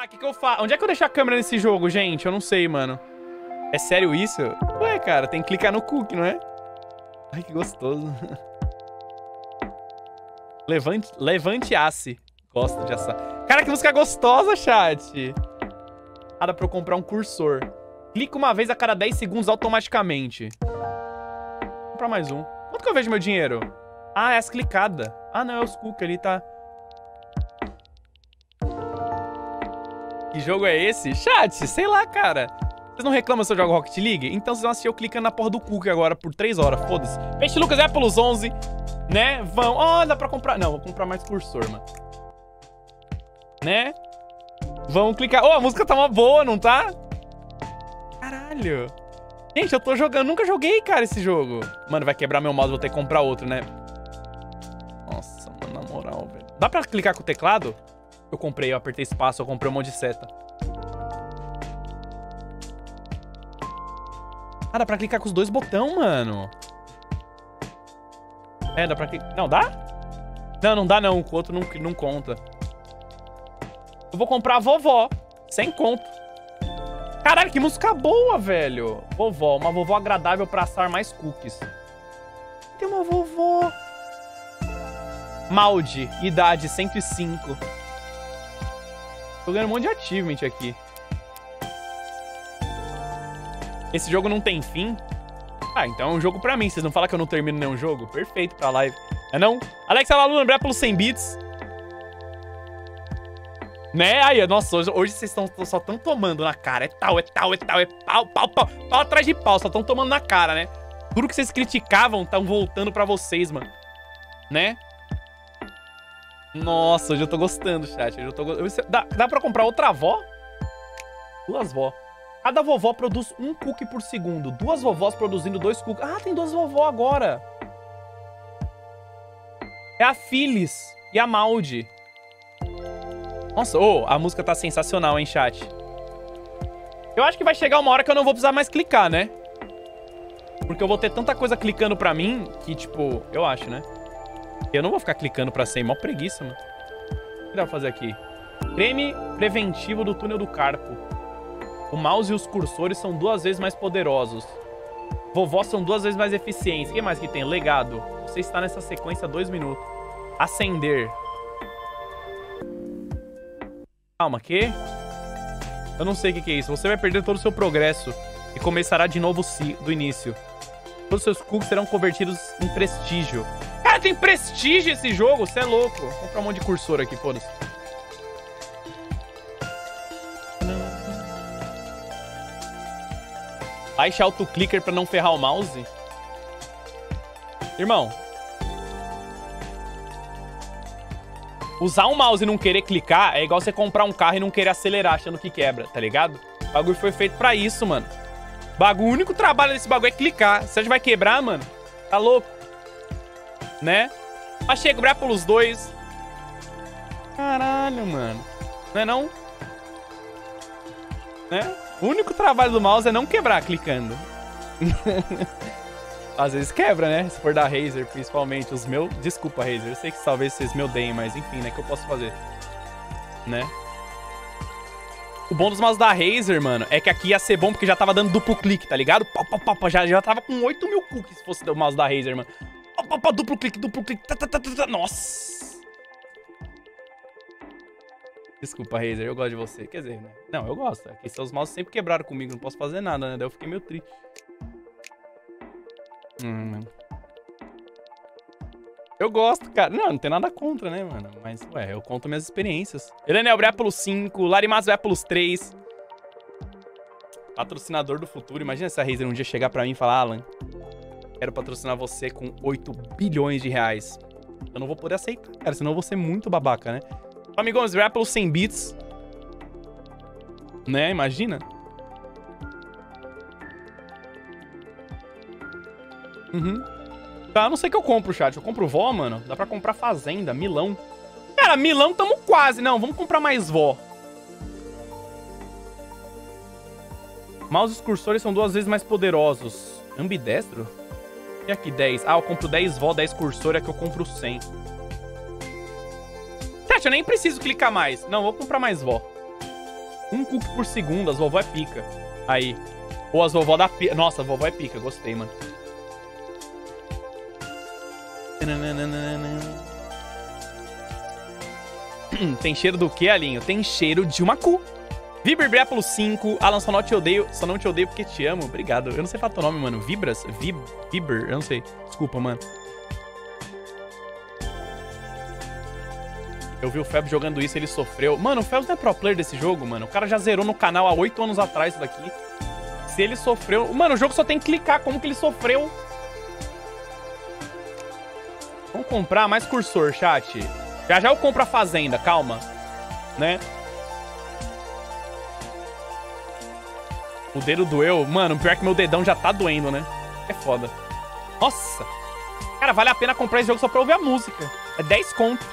Tá, o que eu faço? Onde é que eu deixo a câmera nesse jogo, gente? Eu não sei, mano. É sério isso? Ué, cara, tem que clicar no cookie, não é? Ai, que gostoso. Levante-se. Gosto de assar. Cara, que música gostosa, chat. Nada pra eu comprar um cursor. Clica uma vez a cada 10 segundos automaticamente. Vou comprar mais um. Quanto que eu vejo meu dinheiro? Ah, é as clicadas. Ah, não, é os cookies ali, tá? Que jogo é esse? Chat, sei lá, cara. Vocês não reclamam se eu jogo Rocket League? Então vocês vão assistir eu clicando na porra do cookie agora por 3 horas. Foda-se. Peixe Lucas é pelos 11. Né? Vão. Ó, dá pra comprar. Não, vou comprar mais cursor, mano. Né? Vão clicar. Ô, a música tá uma boa, não tá? Caralho. Gente, eu tô jogando. Nunca joguei, cara, esse jogo. Mano, vai quebrar meu mouse, vou ter que comprar outro, né? Nossa, mano, na moral, velho. Dá pra clicar com o teclado? Eu comprei, eu apertei espaço, eu comprei um monte de seta. Ah, dá pra clicar com os dois botões, mano. É, dá pra clicar... Não, dá? Não, não dá não. O outro não conta. Eu vou comprar a vovó. Sem conto. Caralho, que música boa, velho. Vovó. Uma vovó agradável pra assar mais cookies. Tem uma vovó. Maldi. Idade 105. Tô ganhando um monte de achievement aqui. Esse jogo não tem fim? Ah, então é um jogo pra mim. Vocês não falam que eu não termino nenhum jogo? Perfeito pra live. É não? Alex Alalu, lembrar pelos 100 bits. Né? Aí, nossa, hoje vocês só estão tomando na cara. É pau atrás de pau. Só estão tomando na cara, né? Tudo que vocês criticavam estão voltando pra vocês, mano. Né? Nossa, hoje eu tô gostando, chat. Hoje eu tô gostando. Dá pra comprar outra avó? 2 vó. Cada vovó produz 1 cookie por segundo. 2 vovós produzindo 2 cookies. Ah, tem 2 vovó agora. É a Phyllis e a Maldi. Nossa, a música tá sensacional, hein, chat? Eu acho que vai chegar uma hora que eu não vou precisar mais clicar, né? Porque eu vou ter tanta coisa clicando pra mim que, tipo, eu acho, né? Eu não vou ficar clicando pra sempre. Mó preguiça, mano. O que dá pra fazer aqui? Creme preventivo do túnel do carpo. O mouse e os cursores são 2 vezes mais poderosos. Vovós são 2 vezes mais eficientes. O que mais que tem? Legado. Você está nessa sequência 2 minutos. Acender. Calma, que? Eu não sei o que é isso. Você vai perder todo o seu progresso e começará de novo do início. Todos os seus cookies serão convertidos em prestígio. Cara, tem prestígio esse jogo? Você é louco. Vou comprar um monte de cursor aqui, foda-se. Baixe autoclicker pra não ferrar o mouse. Irmão. Usar um mouse e não querer clicar é igual você comprar um carro e não querer acelerar achando que quebra, tá ligado? O bagulho foi feito pra isso, mano. O único trabalho desse bagulho é clicar. Você já vai quebrar, mano? Tá louco? Né? Mas quebrar pelos 2. Caralho, mano. Não é não? Né? O único trabalho do mouse é não quebrar clicando. Às vezes quebra, né? Se for da Razer, principalmente. Os meus... Desculpa, Razer. Eu sei que talvez vocês me odeiem, mas enfim, né? O que eu posso fazer? Né? O bom dos mouse da Razer, mano, é que aqui ia ser bom porque já tava dando duplo clique, tá ligado? Já tava com 8 mil cookies se fosse o mouse da Razer, mano. Duplo clique. Nossa. Desculpa, Razer, eu gosto de você. Quer dizer, né? Não, eu gosto. Aqui seus mouse sempre quebraram comigo, não posso fazer nada, né? Daí eu fiquei meio triste. Eu gosto, cara. Não tem nada contra, né, mano? Mas, ué, eu conto minhas experiências. Helena Elbré pelos 5, Larimazo é pelos 3. Patrocinador do futuro. Imagina se a Razer um dia chegar pra mim e falar: Alan, quero patrocinar você com 8 bilhões de reais. Eu não vou poder aceitar, cara, senão eu vou ser muito babaca, né? Amigões, rap pelos 100 bits. Né, imagina. Tá, não sei o que eu compro, chat. Eu compro vó, mano. Dá pra comprar fazenda, Milão. Cara, Milão tamo quase. Não, vamos comprar mais vó. Mouse e os cursores são 2 vezes mais poderosos. Ambidestro? E aqui, 10. Ah, eu compro 10 vó, 10 cursor. Aqui eu compro 100. Chat, eu nem preciso clicar mais. Não, vou comprar mais vó. Um cookie por segundo, as vovó é pica. Aí. Ou as vovó da pica. Nossa, a vovó é pica, gostei, mano. Tem cheiro do quê, Alinho? Tem cheiro de uma cu. Vibra pelo 5. Alan, só não te odeio porque te amo. Obrigado. Eu não sei falar teu nome, mano. Vibras? Vibr? Eu não sei. Desculpa, mano. Eu vi o Febs jogando isso, ele sofreu. Mano, o Febs não é pro player desse jogo, mano. O cara já zerou no canal há 8 anos atrás isso daqui. Se ele sofreu... Mano, o jogo só tem que clicar. Como que ele sofreu? Vamos comprar mais cursor, chat. Já já eu compro a fazenda, calma. Né? O dedo doeu. Mano, pior que meu dedão já tá doendo, né? É foda. Nossa. Cara, vale a pena comprar esse jogo só pra ouvir a música. É 10 conto.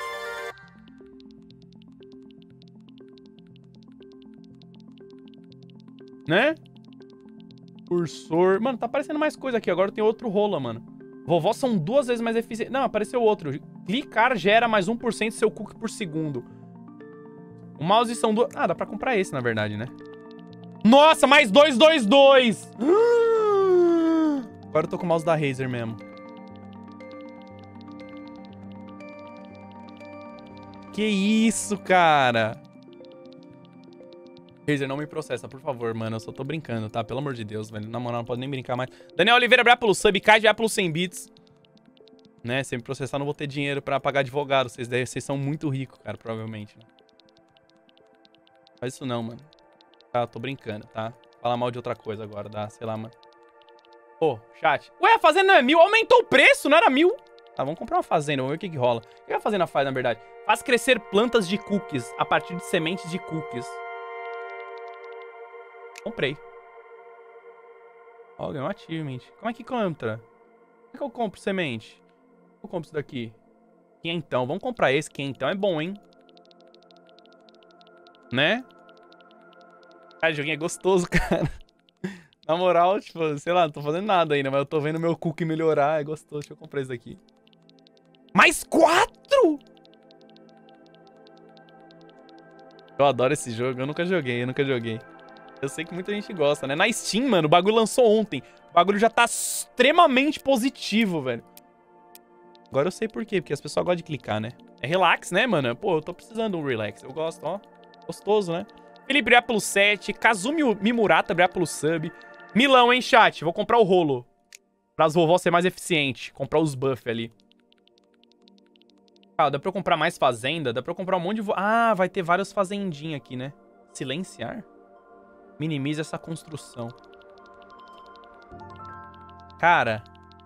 Né? Cursor. Mano, tá aparecendo mais coisa aqui. Agora tem outro rola, mano. Vovó são 2 vezes mais eficientes. Não, apareceu outro. Clicar gera mais 1% seu cookie por segundo. O mouse são 2... Ah, dá pra comprar esse, na verdade, né? Nossa, mais 222! Agora eu tô com o mouse da Razer mesmo. Que isso, cara? Razer, não me processa, por favor, mano. Eu só tô brincando, tá? Pelo amor de Deus, velho. Na moral, não pode nem brincar mais. Daniel Oliveira, obrigado pelo sub. Kai, já pelo 100 bits. Né? Se me processar, não vou ter dinheiro pra pagar advogado. Vocês são muito ricos, cara, provavelmente. Faz isso não, mano. Tá, tô brincando, tá? Falar mal de outra coisa agora, dá, sei lá, mano. Ô, chat. Ué, a fazenda não é 1000? Aumentou o preço, não era 1000? Tá, vamos comprar uma fazenda, vamos ver o que rola. O que a fazenda faz, na verdade? Faz crescer plantas de cookies a partir de sementes de cookies. Comprei. Ó, ganhou um achievement. Como é que compra? Como é que eu compro semente? Eu compro isso daqui. Quinhentão. Vamos comprar esse. Quinhentão é bom, hein? Né? Cara, o joguinho é gostoso, cara. Na moral, tipo, sei lá, não tô fazendo nada ainda, mas eu tô vendo meu cookie melhorar. É gostoso. Deixa eu comprar isso daqui. Mais 4! Eu adoro esse jogo. Eu nunca joguei. Eu sei que muita gente gosta, né? Na Steam, mano, o bagulho lançou ontem. O bagulho já tá extremamente positivo, velho. Agora eu sei por quê. Porque as pessoas gostam de clicar, né? É relax, né, mano? Pô, eu tô precisando de um relax. Eu gosto, ó. Gostoso, né? Felipe, obrigado pelo 7. Kazumi Mimurata, obrigado pelo sub. Milão, hein, chat? Vou comprar o rolo. Pra as vovós ser mais eficiente. Comprar os buffs ali. Ah, dá pra eu comprar mais fazenda? Dá pra eu comprar um monte de... Ah, vai ter várias fazendinhas aqui, né? Silenciar? Minimize essa construção. Cara.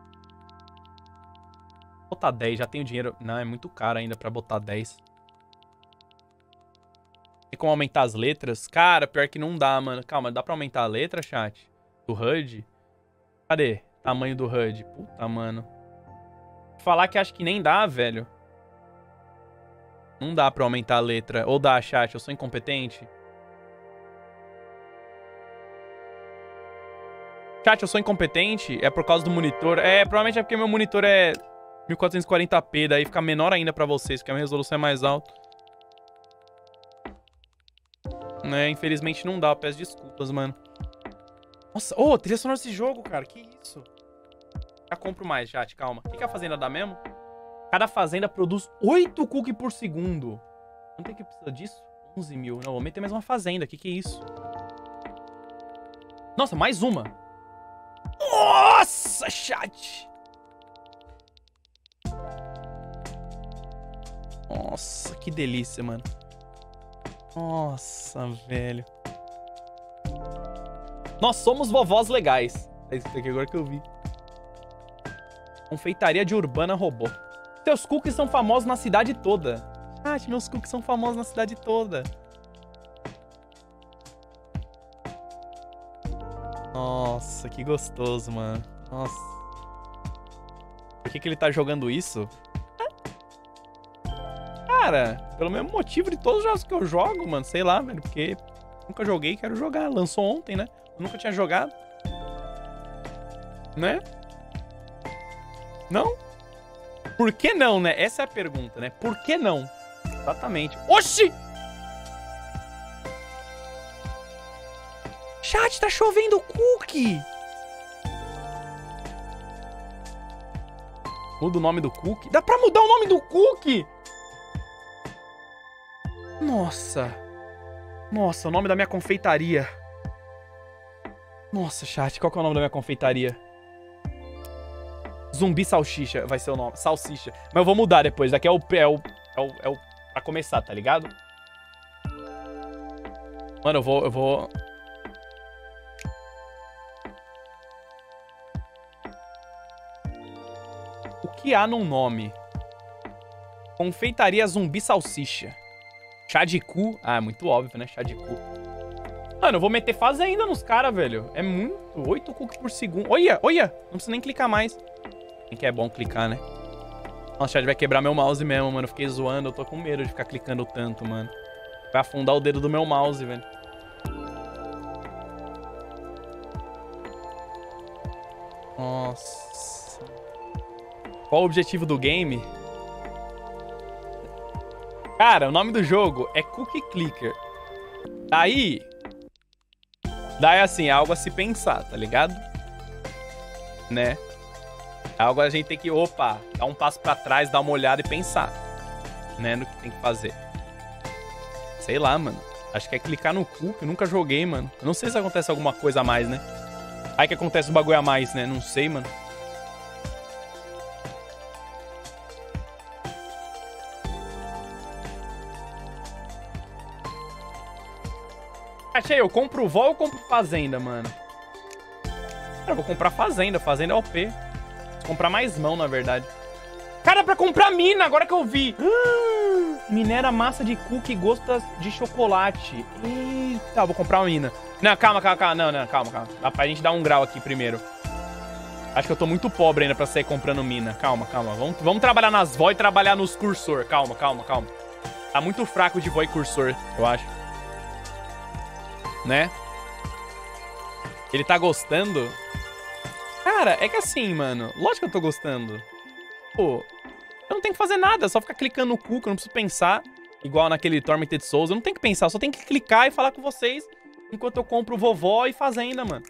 Vou botar 10, já tenho dinheiro. Não, é muito caro ainda pra botar 10. Tem como aumentar as letras? Cara, pior que não dá, mano. Calma, dá pra aumentar a letra, chat? Do HUD? Cadê? Tamanho do HUD. Puta, mano. Falar que acho que nem dá, velho. Não dá pra aumentar a letra. Ou dá, chat? Eu sou incompetente? Chat, eu sou incompetente? É por causa do monitor? É, provavelmente é porque meu monitor é 1440p, daí fica menor ainda pra vocês, porque a minha resolução é mais alta. Né, infelizmente não dá, eu peço desculpas, mano. Nossa, ô, trilha sonora desse jogo, cara, que isso? Já compro mais, chat, calma. O que a fazenda dá mesmo? Cada fazenda produz 8 cookies por segundo. Não tem que precisar disso? 11 mil. Não, vou meter mais uma fazenda, que é isso? Nossa, mais uma. Nossa, chat! Nossa, que delícia, mano. Nossa, velho. Nós somos vovós legais. É isso aqui agora que eu vi. Confeitaria de Urbana Robô. Seus cookies são famosos na cidade toda. Chat, meus cookies são famosos na cidade toda. Nossa, que gostoso, mano. Nossa. Por que ele tá jogando isso? Cara, pelo mesmo motivo de todos os jogos que eu jogo, mano. Sei lá, velho. Porque nunca joguei, quero jogar. Lançou ontem, né? Eu nunca tinha jogado. Né? Não? Por que não, né? Essa é a pergunta, né? Por que não? Exatamente. Oxi! Chat, tá chovendo cookie. Muda o nome do cookie? Dá pra mudar o nome do cookie? Nossa. Nossa, o nome da minha confeitaria. Nossa, chat, qual que é o nome da minha confeitaria? Zumbi Salsicha vai ser o nome. Salsicha. Mas eu vou mudar depois. Aqui é o pra começar, tá ligado? Mano, eu vou... O que há num nome? Confeitaria Zumbi Salsicha. Chá de cu. Ah, é muito óbvio, né? Chá de cu. Mano, eu vou meter fazenda nos caras, velho. É muito. 8 cookies por segundo. Olha, olha. Não precisa nem clicar mais. Quem que é bom clicar, né? Nossa, chat vai quebrar meu mouse mesmo, mano. Eu fiquei zoando. Eu tô com medo de ficar clicando tanto, mano. Vai afundar o dedo do meu mouse, velho. Nossa. Qual o objetivo do game? Cara, o nome do jogo é Cookie Clicker. Daí assim, é algo a se pensar, tá ligado? Né? É algo a gente tem que, opa, dar um passo pra trás, dar uma olhada e pensar, né, no que tem que fazer. Sei lá, mano. Acho que é clicar no cookie. Eu nunca joguei, mano. Eu não sei se acontece alguma coisa a mais, né? Aí que acontece um bagulho a mais, né? Não sei, mano. Achei, eu compro vó ou eu compro fazenda, mano? Cara, eu vou comprar fazenda. Fazenda é OP. Vou comprar mais mão, na verdade. Cara, pra comprar mina, agora que eu vi. Minera massa de cookie e gosto de chocolate. Eita, vou comprar uma mina. Não, calma. Não, calma. Dá pra gente dar um grau aqui primeiro. Acho que eu tô muito pobre ainda pra sair comprando mina. Calma. Vamos trabalhar nas vó e trabalhar nos cursor. Calma. Tá muito fraco de vó e cursor, eu acho. Né? Ele tá gostando? Cara, é que assim, mano. Lógico que eu tô gostando. Pô, eu não tenho que fazer nada. É só ficar clicando no cu, que eu não preciso pensar. Igual naquele Tormented Souls. Eu não tenho que pensar. Eu só tenho que clicar e falar com vocês enquanto eu compro vovó e fazenda, mano.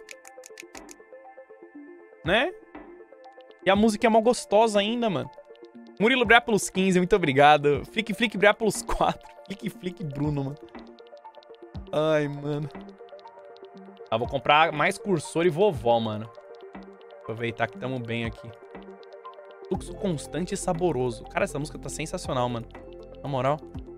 Né? E a música é mó gostosa ainda, mano. Murilo Brea pelos 15, muito obrigado. Flick Brea pelos 4. Flick Bruno, mano. Ai, mano. Ah, vou comprar mais cursor e vovó, mano. Aproveitar que tamo bem aqui. Fluxo constante e saboroso. Cara, essa música tá sensacional, mano. Na moral.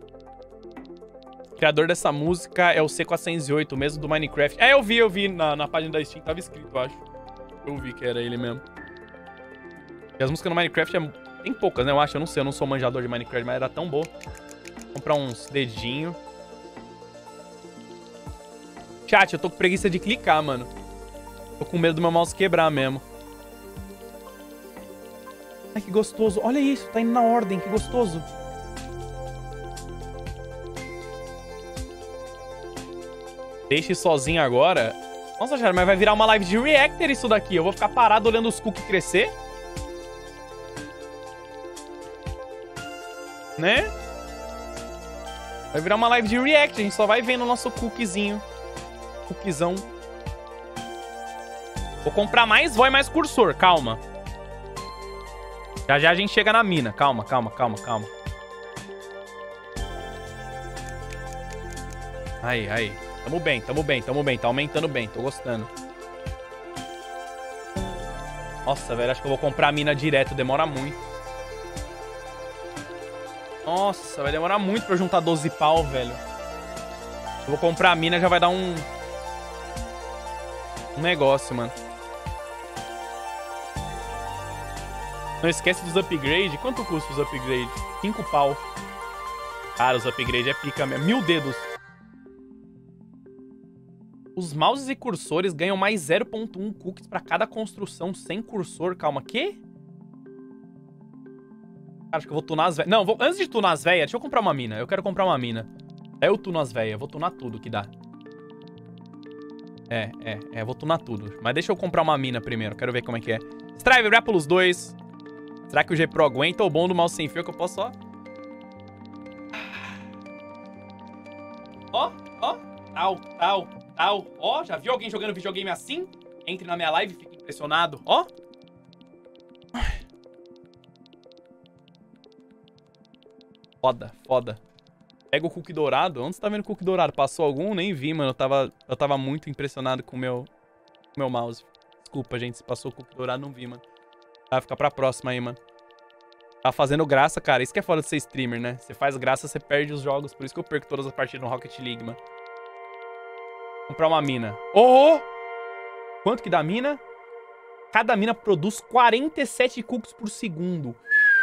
O criador dessa música é o C408, o mesmo do Minecraft. É, eu vi na página da Steam. Tava escrito, eu acho. Eu vi que era ele mesmo. E as músicas no Minecraft tem poucas, né? Eu acho, eu não sei. Eu não sou manjador de Minecraft, mas era tão boa. Vou comprar uns dedinhos. Chat, eu tô com preguiça de clicar, mano. Tô com medo do meu mouse quebrar mesmo. Ai, que gostoso. Olha isso, tá indo na ordem, que gostoso. Deixe sozinho agora. Nossa, cara, mas vai virar uma live de reactor isso daqui. Eu vou ficar parado olhando os cookies crescer. Né? Vai virar uma live de react. A gente só vai vendo o nosso cookiezinho. Cookiezão. Vou comprar mais vó e mais cursor. Calma. Já a gente chega na mina. Calma. Aí. Tamo bem. Tá aumentando bem. Tô gostando. Nossa, velho. Acho que eu vou comprar a mina direto. Demora muito. Nossa, vai demorar muito pra eu juntar 12 pau, velho. Eu vou comprar a mina, já vai dar um negócio, mano. Não esquece dos upgrades. Quanto custa os upgrades? 5 pau. Cara, os upgrades é pica mesmo. 1000 dedos. Os mouses e cursores ganham mais 0.1 cookies pra cada construção sem cursor. Calma, quê? Cara, acho que eu vou tunar as velhas. Não, antes de tunar as velhas, deixa eu comprar uma mina. Eu quero comprar uma mina. Aí eu tuno as velhas. Vou tunar tudo que dá. Vou tunar tudo. Mas deixa eu comprar uma mina primeiro. Quero ver como é que é. Strive, Brea pelos 2. Será que o G Pro aguenta o bom do mouse sem fio que eu posso só... Ó. Ó, já viu alguém jogando videogame assim? Entre na minha live e fique impressionado. Ó. Foda, foda. Pega o cookie dourado. Onde você tá vendo o cookie dourado? Passou algum? Nem vi, mano. Eu tava muito impressionado com o meu mouse. Desculpa, gente. Se passou o cookie dourado, não vi, mano. Vai ficar pra próxima aí, mano. Tá fazendo graça, cara. Isso que é foda de ser streamer, né? Você faz graça, você perde os jogos. Por isso que eu perco todas as partidas no Rocket League, mano. Comprar uma mina. Oh! Quanto que dá a mina? Cada mina produz 47 cookies por segundo.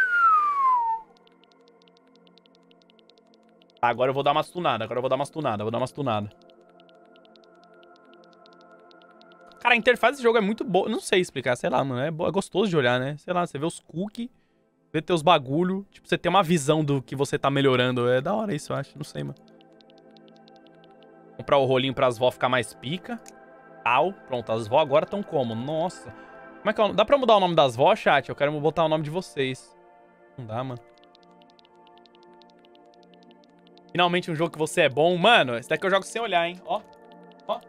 Agora eu vou dar umas tunadas. Cara, a interface desse jogo é muito boa. Não sei explicar, sei lá, mano. É gostoso de olhar, né? Sei lá, você vê os cookies, vê teus bagulho. Tipo, você tem uma visão do que você tá melhorando. É da hora isso, eu acho. Não sei, mano. Comprar o rolinho pras vó ficar mais pica. Tal. Pronto, as vó agora estão como? Nossa. Como é que é? Dá pra mudar o nome das vó, chat? Eu quero botar o nome de vocês. Não dá, mano. Finalmente um jogo que você é bom. Mano, esse daqui eu jogo sem olhar, hein? Ó. Ó.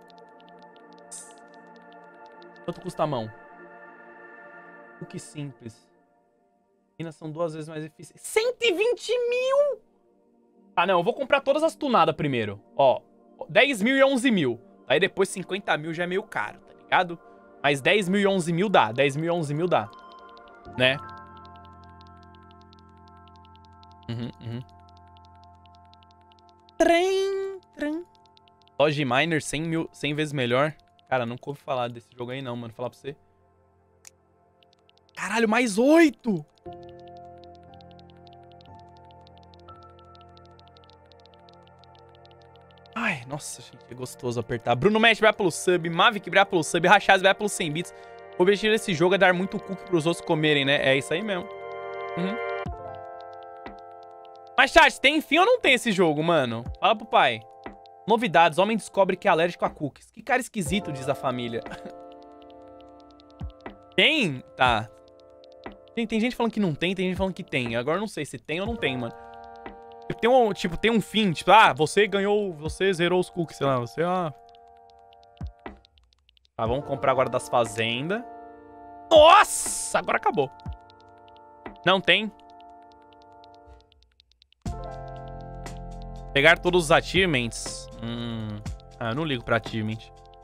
Quanto custa a mão? O que simples. Minas são 2 vezes mais eficientes. 120 mil! Ah, não. Eu vou comprar todas as tunadas primeiro. Ó. 10 mil e 11 mil. Aí depois 50 mil já é meio caro, tá ligado? Mas 10 mil e 11 mil dá. 10 mil e 11 mil dá. Né? Trem. Logi Miner 100 vezes melhor. Cara, nunca ouvi falar desse jogo aí não, mano. Vou falar pra você. Caralho, mais 8! Ai, nossa, gente, é gostoso apertar. Bruno Mesh, obrigado pelo sub. Mavic, obrigado pelo sub. Rachaz, obrigado pelos 100 bits. O objetivo desse jogo é dar muito cookie pros outros comerem, né? É isso aí mesmo. Mas, chat, tem fim ou não tem esse jogo, mano? Fala pro pai. Novidades. Homem descobre que é alérgico a cookies. Que cara esquisito, diz a família. Tem? Tá. Tem gente falando que não tem gente falando que tem. Agora eu não sei se tem ou não tem, mano. Tem um fim. Tipo, você ganhou... Você zerou os cookies, sei lá. Você, Tá, vamos comprar agora das fazendas. Nossa! Agora acabou. Não tem. Pegar todos os achievements. Eu não ligo pra achievement.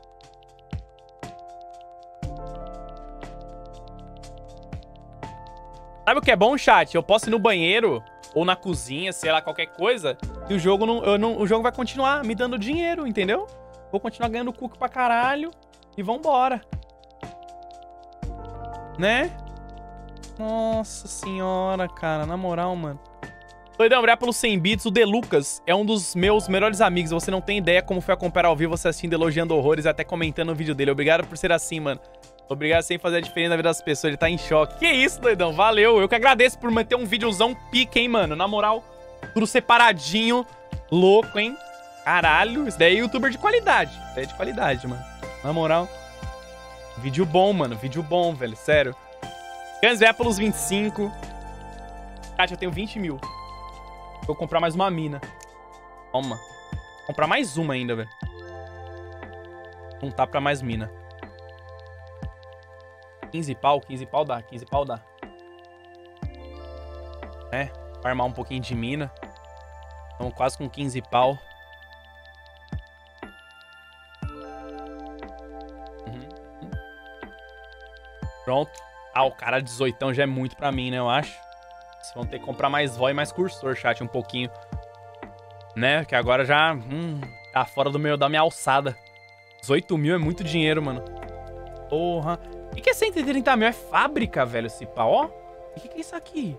Sabe o que é bom, chat? Eu posso ir no banheiro ou na cozinha, sei lá, qualquer coisa, e o jogo o jogo vai continuar me dando dinheiro, entendeu? Vou continuar ganhando cookie pra caralho e vambora. Né? Nossa senhora, cara. Na moral, mano. Doidão, obrigado pelos 100 bits. O Delucas é um dos meus melhores amigos. Você não tem ideia como foi acompanhar ao vivo, você assistindo, elogiando horrores e até comentando o vídeo dele. Obrigado por ser assim, mano. Obrigado sem fazer a diferença na vida das pessoas. Ele tá em choque. Que isso, doidão. Valeu. Eu que agradeço por manter um videozão pica, hein, mano. Na moral, tudo separadinho. Louco, hein? Caralho. Isso daí é youtuber de qualidade. Isso daí é de qualidade, mano. Na moral. Vídeo bom, mano. Vídeo bom, velho. Sério. Guns vai pelos 25. Chat, eu tenho 20 mil. Vou comprar mais uma mina. Toma. Vou comprar mais uma ainda, velho. Não tá pra mais mina. 15 pau dá. 15 pau dá. É, pra armar um pouquinho de mina. Estamos quase com 15 pau. Pronto. O cara 18 já é muito pra mim, né, eu acho. Vocês vão ter que comprar mais vó e mais cursor, chat, um pouquinho. Né, que agora já... tá fora da minha alçada. 18 mil é muito dinheiro, mano. Porra. O que é 130 mil? É fábrica, velho, esse pau, ó. O que é isso aqui?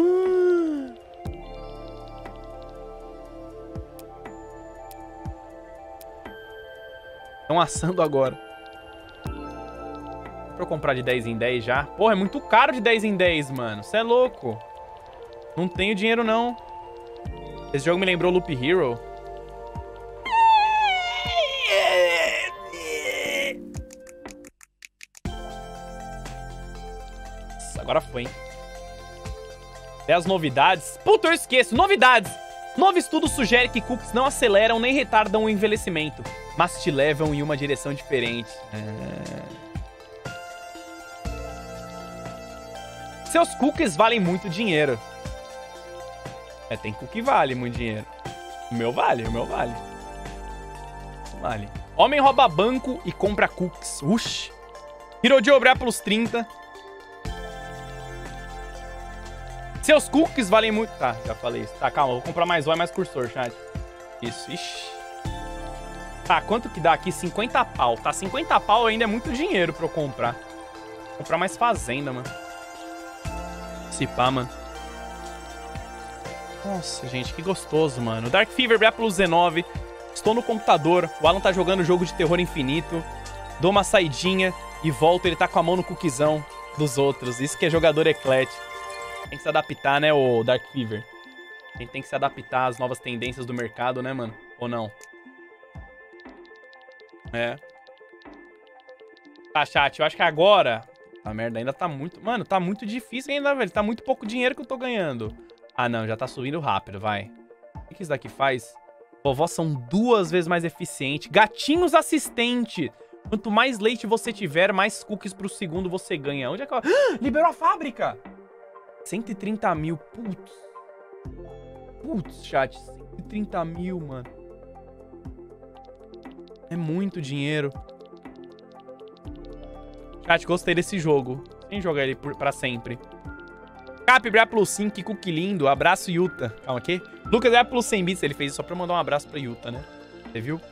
Estão assando agora. Pra eu comprar de 10 em 10 já. Porra, é muito caro de 10 em 10, mano. Você é louco. Não tenho dinheiro, não. Esse jogo me lembrou Loop Hero. Nossa, agora foi, hein? Até as novidades. Puta, eu esqueço. Novidades. Novo estudo sugere que cookies não aceleram nem retardam o envelhecimento, mas te levam em uma direção diferente. Seus cookies valem muito dinheiro. Tem cookie que vale muito dinheiro. O meu vale. Vale. Homem rouba banco e compra cookies. Uxi. Hiroji obrar pelos 30. Seus cookies valem muito... Tá, já falei isso. Tá, calma. Vou comprar mais O e mais cursor, chat. Isso, ixi. Tá, quanto que dá aqui? 50 pau. Tá, 50 pau ainda é muito dinheiro pra eu comprar. Vou comprar mais fazenda, mano. Se pá, mano. Nossa, gente, que gostoso, mano. Dark Fever brilha pelos 19. Estou no computador. O Alan tá jogando jogo de terror infinito. Dou uma saidinha e volto. Ele tá com a mão no cookiezão dos outros. Isso que é jogador eclético. Tem que se adaptar, né, o Dark Fever? A gente tem que se adaptar às novas tendências do mercado, né, mano? Ou não? Tá, chat. Eu acho que agora... A merda ainda tá muito... Mano, tá muito difícil ainda, velho. Tá muito pouco dinheiro que eu tô ganhando. Ah, não. Já tá subindo rápido, vai. O que isso daqui faz? Vovós são 2 vezes mais eficientes. Gatinhos assistente. Quanto mais leite você tiver, mais cookies pro segundo você ganha. Onde é que eu... Liberou a fábrica! 130 mil. Putz, chat. 130 mil, mano. É muito dinheiro. Chat, gostei desse jogo. Sem jogar ele pra sempre. Cap, brilha plus 5, que cookie lindo. Abraço, Yuta. Calma aqui. Lucas brilha plus 100 bits. Ele fez isso só pra mandar um abraço pra Yuta, né? Você viu?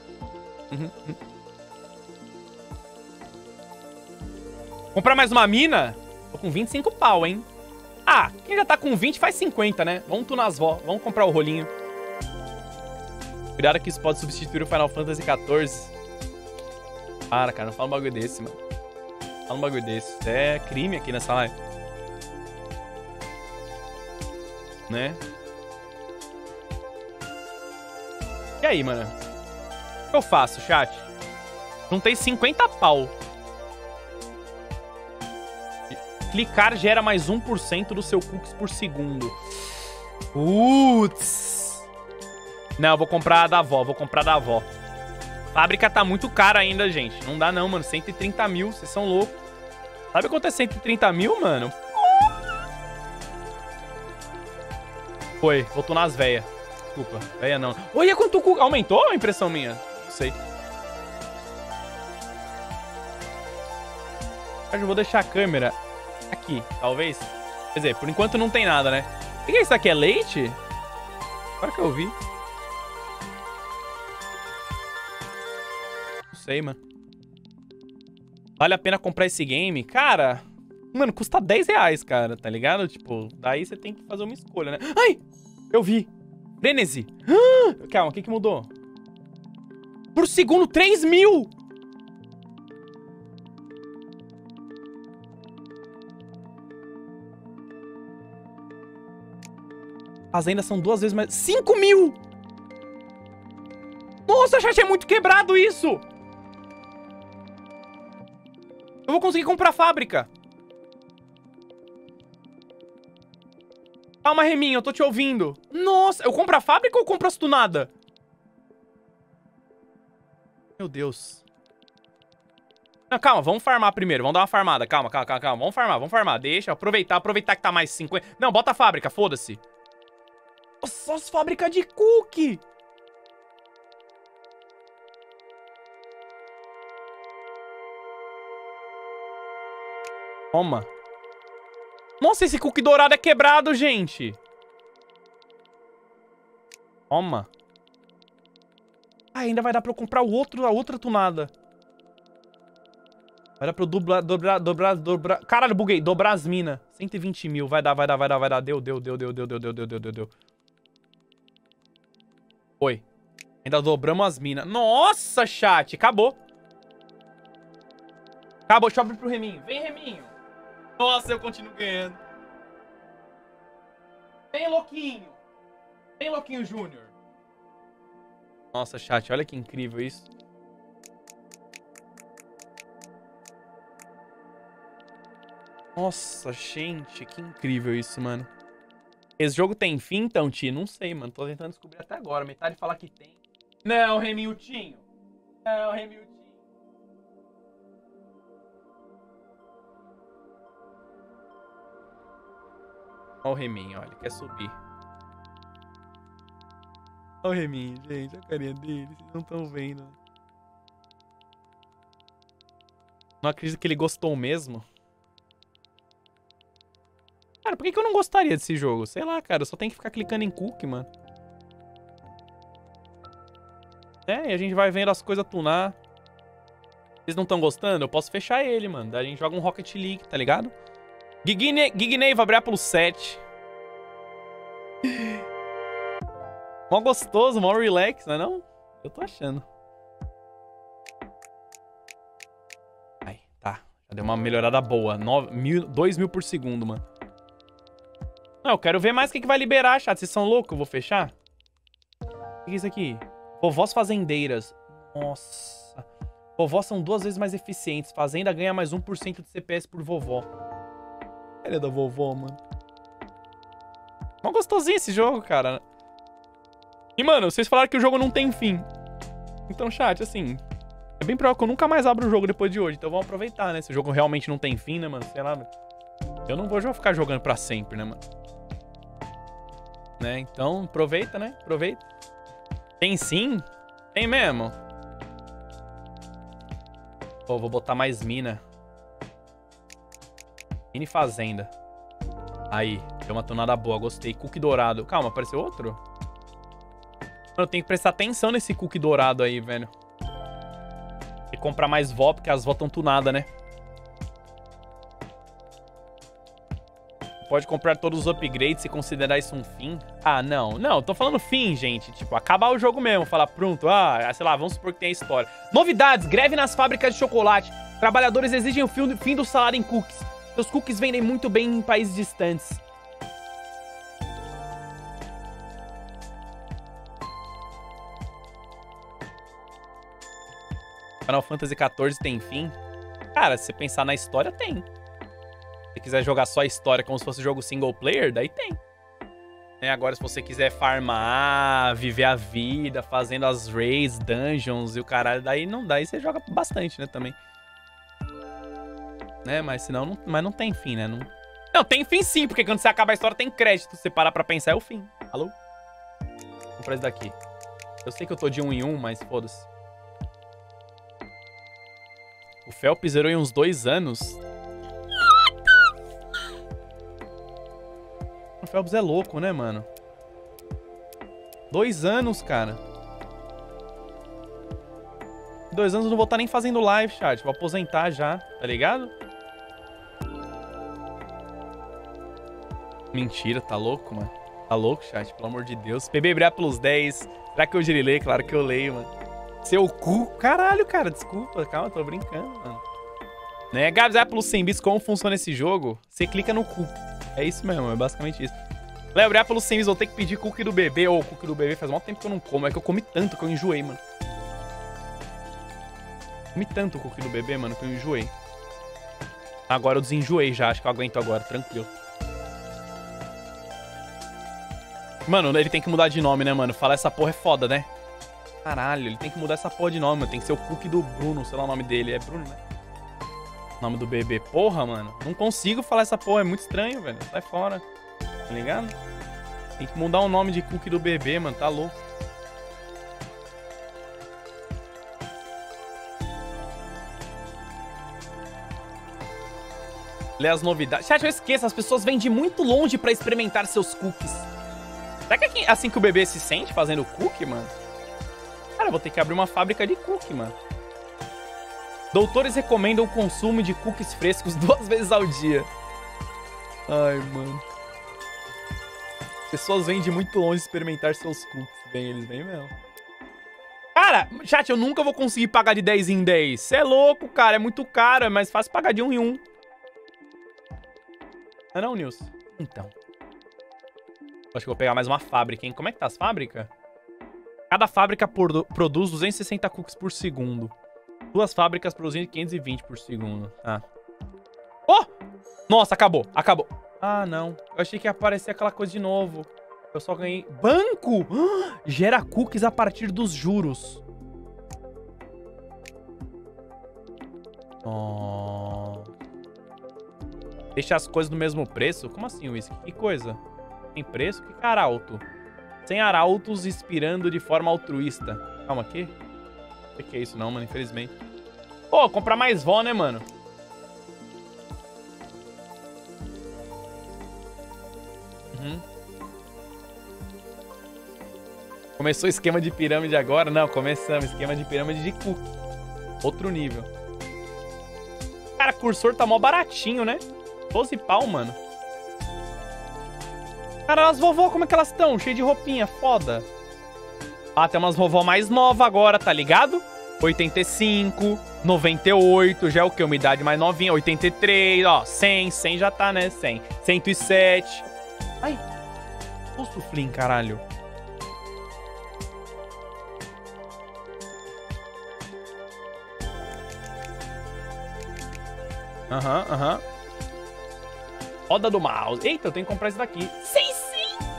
Comprar mais uma mina? Tô com 25 pau, hein? Ah, quem já tá com 20 faz 50, né? Vamos tunar as vó. Vamos comprar o rolinho. Cuidado que isso pode substituir o Final Fantasy XIV. Para, cara. Não fala um bagulho desse, mano. Fala um bagulho desse. É crime aqui nessa live. Né? E aí, mano? O que eu faço, chat? Juntei 50 pau. Clicar gera mais 1% do seu cookies por segundo. Putz. Não, eu vou comprar a da avó. Vou comprar a da avó. Fábrica tá muito cara ainda, gente. Não dá não, mano. 130 mil. Vocês são loucos. Sabe quanto é 130 mil, mano? Foi. Voltou nas velhas. Desculpa. Velha não. Olha quanto cookie... Aumentou a impressão minha? Não sei. Eu vou deixar a câmera... aqui, talvez. Quer dizer, por enquanto não tem nada, né? O que é isso aqui? É leite? Agora que eu vi. Não sei, mano. Vale a pena comprar esse game? Cara, mano, custa 10 reais, cara, tá ligado? Tipo, daí você tem que fazer uma escolha, né? Ai! Eu vi. Frenesi. Calma, o que mudou? Por segundo, 3 mil! As ainda são 2 vezes mais... 5 mil! Nossa, chat, é muito quebrado isso! Eu vou conseguir comprar a fábrica. Calma, Reminho, eu tô te ouvindo. Nossa, eu compro a fábrica ou eu compro as tunada? Meu Deus. Não, calma, vamos farmar primeiro. Vamos dar uma farmada. Calma. Vamos farmar. Deixa, aproveitar que tá mais 50. Não, bota a fábrica, foda-se. Nossa, as fábricas de cookie. Toma. Nossa, esse cookie dourado é quebrado, gente. Toma. Ah, ainda vai dar pra eu comprar o outro, a outra tunada. Vai dar pra eu dobrar. Caralho, buguei. Dobrar as minas. 120 mil. Vai dar. Deu. Foi. Ainda dobramos as minas. Nossa, chat. Acabou. Deixa eu abrir pro Reminho. Vem, Reminho. Nossa, eu continuo ganhando. Vem, Louquinho Júnior. Nossa, chat, olha que incrível isso. Nossa, gente, que incrível isso, mano. Esse jogo tem fim, então, Ti? Não sei, mano. Tô tentando descobrir até agora. Metade fala que tem. Não, Remiltinho. Não, Remiltinho. Olha o Reminho, olha. Ele quer subir. Olha o Reminho, gente. Olha a carinha dele. Vocês não estão vendo. Não acredito que ele gostou mesmo. Cara, por que eu não gostaria desse jogo? Sei lá, cara. Eu só tenho que ficar clicando em cookie, mano. É, e a gente vai vendo as coisas tunar. Vocês não estão gostando? Eu posso fechar ele, mano. Daí a gente joga um Rocket League, tá ligado? Gigney vai abrir pelo 7. Mó gostoso, mó relax, não é não? Eu tô achando. Aí, tá. Já deu uma melhorada boa. 2.000 por segundo, mano. Não, eu quero ver mais o que vai liberar, chat. Vocês são loucos? Eu vou fechar? O que é isso aqui? Vovós fazendeiras. Nossa. Vovós são 2 vezes mais eficientes. Fazenda ganha mais 1% de CPS por vovó. Ele é da vovó, mano. Mó gostosinho esse jogo, cara. E, mano, vocês falaram que o jogo não tem fim. Então, chat, assim... É bem provável que eu nunca mais abro o jogo depois de hoje. Então vamos aproveitar, né? Se o jogo realmente não tem fim, né, mano? Sei lá, mano. Eu não vou ficar jogando pra sempre, né, mano? Né? Então, aproveita, né? Aproveita. Tem sim? Tem mesmo? Pô, vou botar mais mina. Mini fazenda. Aí, deu uma tonada boa, gostei. Cookie dourado. Calma, apareceu outro? Mano, eu tenho que prestar atenção nesse cookie dourado aí, velho. E comprar mais vó, porque as vó estão tunadas, né? Pode comprar todos os upgrades e considerar isso um fim? Ah, não. Não, tô falando fim, gente. Tipo, acabar o jogo mesmo. Falar, pronto, sei lá, vamos supor que tem a história. Novidades, greve nas fábricas de chocolate. Trabalhadores exigem o fim do salário em cookies. Seus cookies vendem muito bem em países distantes. Final Fantasy XIV tem fim? Cara, se você pensar na história, tem. Se quiser jogar só a história como se fosse jogo single player, daí tem. Agora, se você quiser farmar, viver a vida, fazendo as raids, dungeons e o caralho, daí não dá. Aí você joga bastante, né, também. Né, mas senão não tem fim, né? Não, tem fim sim, porque quando você acaba a história tem crédito. Se você parar pra pensar, é o fim. Alô? Vamos pra esse daqui. Eu sei que eu tô de 1 em 1, mas foda-se. O Felps zerou em uns 2 anos. O Felps é louco, né, mano? 2 anos, cara. 2 anos eu não vou estar nem fazendo live, chat. Vou aposentar já, tá ligado? Mentira, tá louco, mano? Tá louco, chat? Pelo amor de Deus. PB Brea plus 10. Será que hoje ele lê? Claro que eu leio, mano. Seu cu. Caralho, cara, desculpa. Calma, tô brincando, mano. Né? Gabs plus 100 bits, como funciona esse jogo? Você clica no cu. É isso mesmo, é basicamente isso. Léo, Brea plus 100 bits, vou ter que pedir cookie do bebê. Ô, cookie do bebê faz muito tempo que eu não como. É que eu comi tanto que eu enjoei, mano. Comi tanto o cookie do bebê, mano, que eu enjoei. Agora eu desenjoei já, acho que eu aguento agora, tranquilo. Mano, ele tem que mudar de nome, né, mano? Falar essa porra é foda, né? Caralho, ele tem que mudar essa porra de nome, mano. Tem que ser o cookie do Bruno, sei lá o nome dele. É Bruno, né? O nome do bebê. Porra, mano. Não consigo falar essa porra, é muito estranho, velho. Sai fora. Tá ligado? Tem que mudar o nome de cookie do bebê, mano. Tá louco. Lê as novidades. Chat, eu esqueço. As pessoas vêm de muito longe pra experimentar seus cookies. Será que é assim que o bebê se sente fazendo cookie, mano? Cara, eu vou ter que abrir uma fábrica de cookie, mano. Doutores recomendam o consumo de cookies frescos 2 vezes ao dia. Ai, mano. Pessoas vêm de muito longe experimentar seus cookies. Vem, eles vêm mesmo. Cara, chat, eu nunca vou conseguir pagar de 10 em 10. Você é louco, cara. É muito caro. É mais fácil pagar de 1 em 1. Não é não, Nilson? Então. Acho que eu vou pegar mais uma fábrica, hein? Como é que tá as fábricas? Cada fábrica produz 260 cookies por segundo. 2 fábricas produzindo 520 por segundo. Ah. Oh! Nossa, acabou. Acabou. Ah, não. Eu achei que ia aparecer aquela coisa de novo. Eu só ganhei... Banco! Gera cookies a partir dos juros. Oh. Deixa as coisas no mesmo preço? Como assim, Whisky? Que coisa? Tem preço? Que cara alto? Sem arautos inspirando de forma altruísta. Calma aqui. Não sei o que é isso não, mano, infelizmente. Pô, comprar mais vó, né, mano? Começou o esquema de pirâmide agora? Não, começamos. Esquema de pirâmide de cookie. Outro nível. Cara, cursor tá mó baratinho, né? 12 pau, mano. Cara, as vovó, como é que elas estão? Cheio de roupinha, foda. Ah, tem umas vovó mais nova agora, tá ligado? 85, 98, já é o quê? Uma idade mais novinha. 83, ó, 100, 100 já tá, né? 100, 107. Ai, susto, Flynn, caralho. Aham. Roda do mouse. Eita, eu tenho que comprar esse daqui. 600!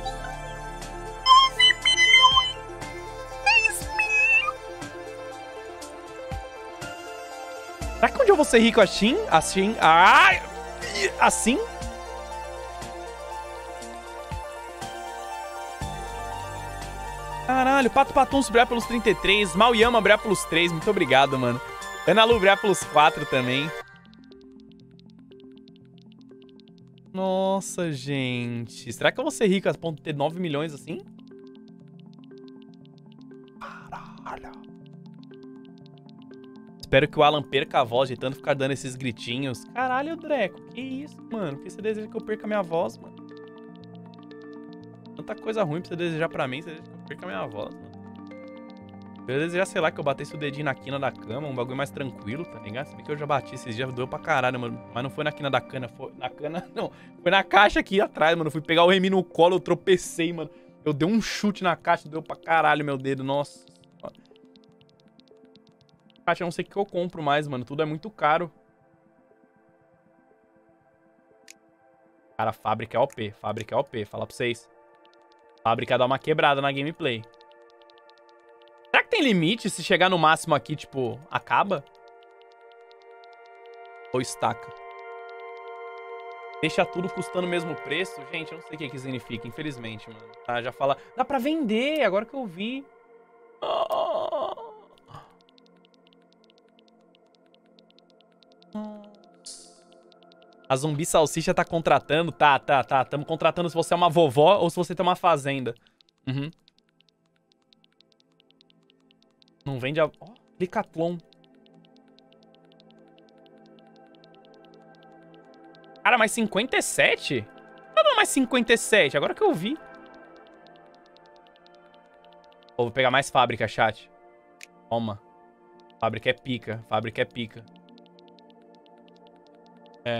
9 milhões! 10 milhões! Será que um dia eu vou ser rico assim? Assim? Ai! Assim? Caralho, Pato Patum brilhar pelos 33. Mauyama brilhar pelos 3. Muito obrigado, mano. Ana Lu brilhar pelos 4 também. Nossa, gente. Será que eu vou ser rico a ponto de ter 9 milhões assim? Caralho. Espero que o Alan perca a voz de tanto ficar dando esses gritinhos. Caralho, Dreco. Que isso, mano? Por que você deseja que eu perca a minha voz, mano? Tanta coisa ruim pra você desejar pra mim. Você deseja que eu perca a minha voz, mano. Eu desejar, sei lá, que eu batesse o dedinho na quina da cama, um bagulho mais tranquilo, tá ligado? Se bem que eu já bati esses dias, doeu pra caralho, mano. Mas não foi na quina da cana, foi na cana, não. Foi na caixa aqui atrás, mano. Eu fui pegar o Remy no colo, eu tropecei, mano. Eu dei um chute na caixa, doeu pra caralho meu dedo, nossa. Caixa, eu não sei o que eu compro mais, mano. Tudo é muito caro. Cara, fábrica é OP, fábrica é OP, falar pra vocês. Fábrica dá uma quebrada na gameplay. Será que tem limite se chegar no máximo aqui, tipo, acaba? Ou estaca? Deixa tudo custando o mesmo preço? Gente, eu não sei o que significa, infelizmente, mano. Tá, já fala... Dá pra vender, agora que eu vi. A Zumbi Salsicha tá contratando? Tá. Tamo contratando se você é uma vovó ou se você tem uma fazenda. Uhum. Não vende a... Ó, Decathlon. Cara, mais 57? Não, mais 57. Agora que eu vi. Pô, vou pegar mais fábrica, chat. Toma. Fábrica é pica. Fábrica é pica. É.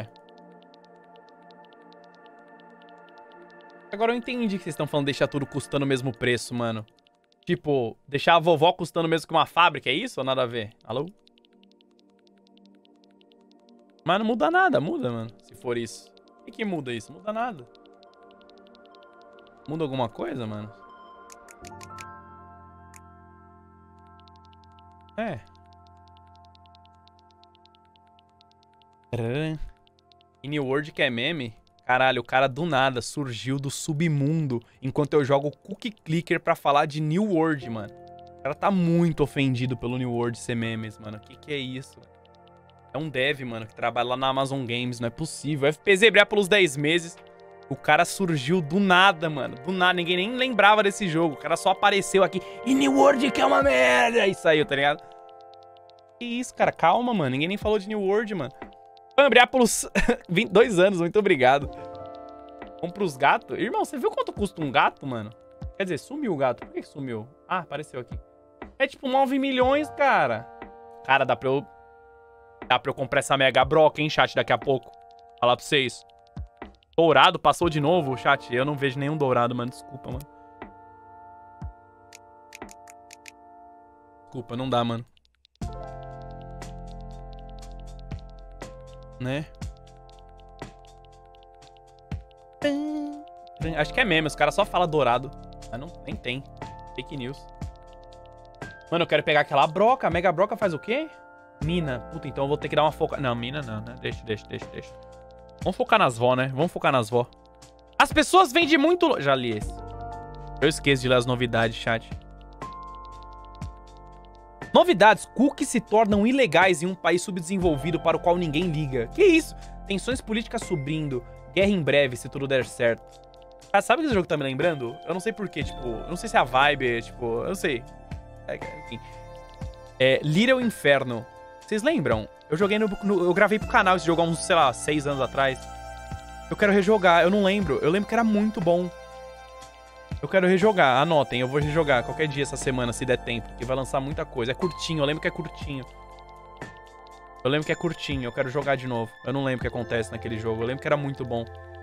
Agora eu entendi que vocês estão falando de deixar tudo custando o mesmo preço, mano. Tipo, deixar a vovó custando o mesmo que uma fábrica, é isso ou nada a ver? Alô? Mas não muda nada, muda, mano, se for isso. O que muda isso? Muda nada. Muda alguma coisa, mano? É. E New World que é meme? Caralho, o cara do nada surgiu do submundo enquanto eu jogo Cookie Clicker pra falar de New World, mano. O cara tá muito ofendido pelo New World ser memes, mano. Que é isso? É um dev, mano, que trabalha lá na Amazon Games. Não é possível. FPZ brilhar pelos 10 meses. O cara surgiu do nada, mano. Do nada. Ninguém nem lembrava desse jogo. O cara só apareceu aqui. E New World que é uma merda. E saiu, tá ligado? Que isso, cara? Calma, mano. Ninguém nem falou de New World, mano. Brilhar pelos 22 anos. Muito obrigado. Vamos pros gatos. Irmão, você viu quanto custa um gato, mano? Quer dizer, sumiu o gato. Por que sumiu? Ah, apareceu aqui. É tipo 9 milhões, cara. Cara, dá pra eu comprar essa Mega Broca, hein, chat, daqui a pouco. Falar pra vocês. Dourado passou de novo, chat. Eu não vejo nenhum dourado, mano. Desculpa, mano. Desculpa, não dá, mano. Né? Acho que é meme, os caras só falam dourado. Mas não, nem tem. Fake news. Mano, eu quero pegar aquela broca. A mega broca faz o quê? Mina. Puta, então eu vou ter que dar uma foca... Não, mina não, né? Deixa. Vamos focar nas vó, né? Vamos focar nas vó. As pessoas vêm de muito... Já li esse. Eu esqueço de ler as novidades, chat. Novidades. Cookies se tornam ilegais em um país subdesenvolvido para o qual ninguém liga. Que isso? Tensões políticas subindo. Guerra em breve, se tudo der certo. Ah, sabe o que esse jogo tá me lembrando? Eu não sei porquê, tipo... Eu não sei se é a vibe, tipo... Eu não sei. Enfim. Little Inferno. Vocês lembram? Eu joguei eu gravei pro canal esse jogo há uns, sei lá, 6 anos atrás. Eu quero rejogar, eu não lembro. Eu lembro que era muito bom. Eu quero rejogar, anotem, eu vou rejogar qualquer dia essa semana, se der tempo. Porque vai lançar muita coisa. É curtinho, eu lembro que é curtinho. Eu quero jogar de novo. Eu não lembro o que acontece naquele jogo. Eu lembro que era muito bom.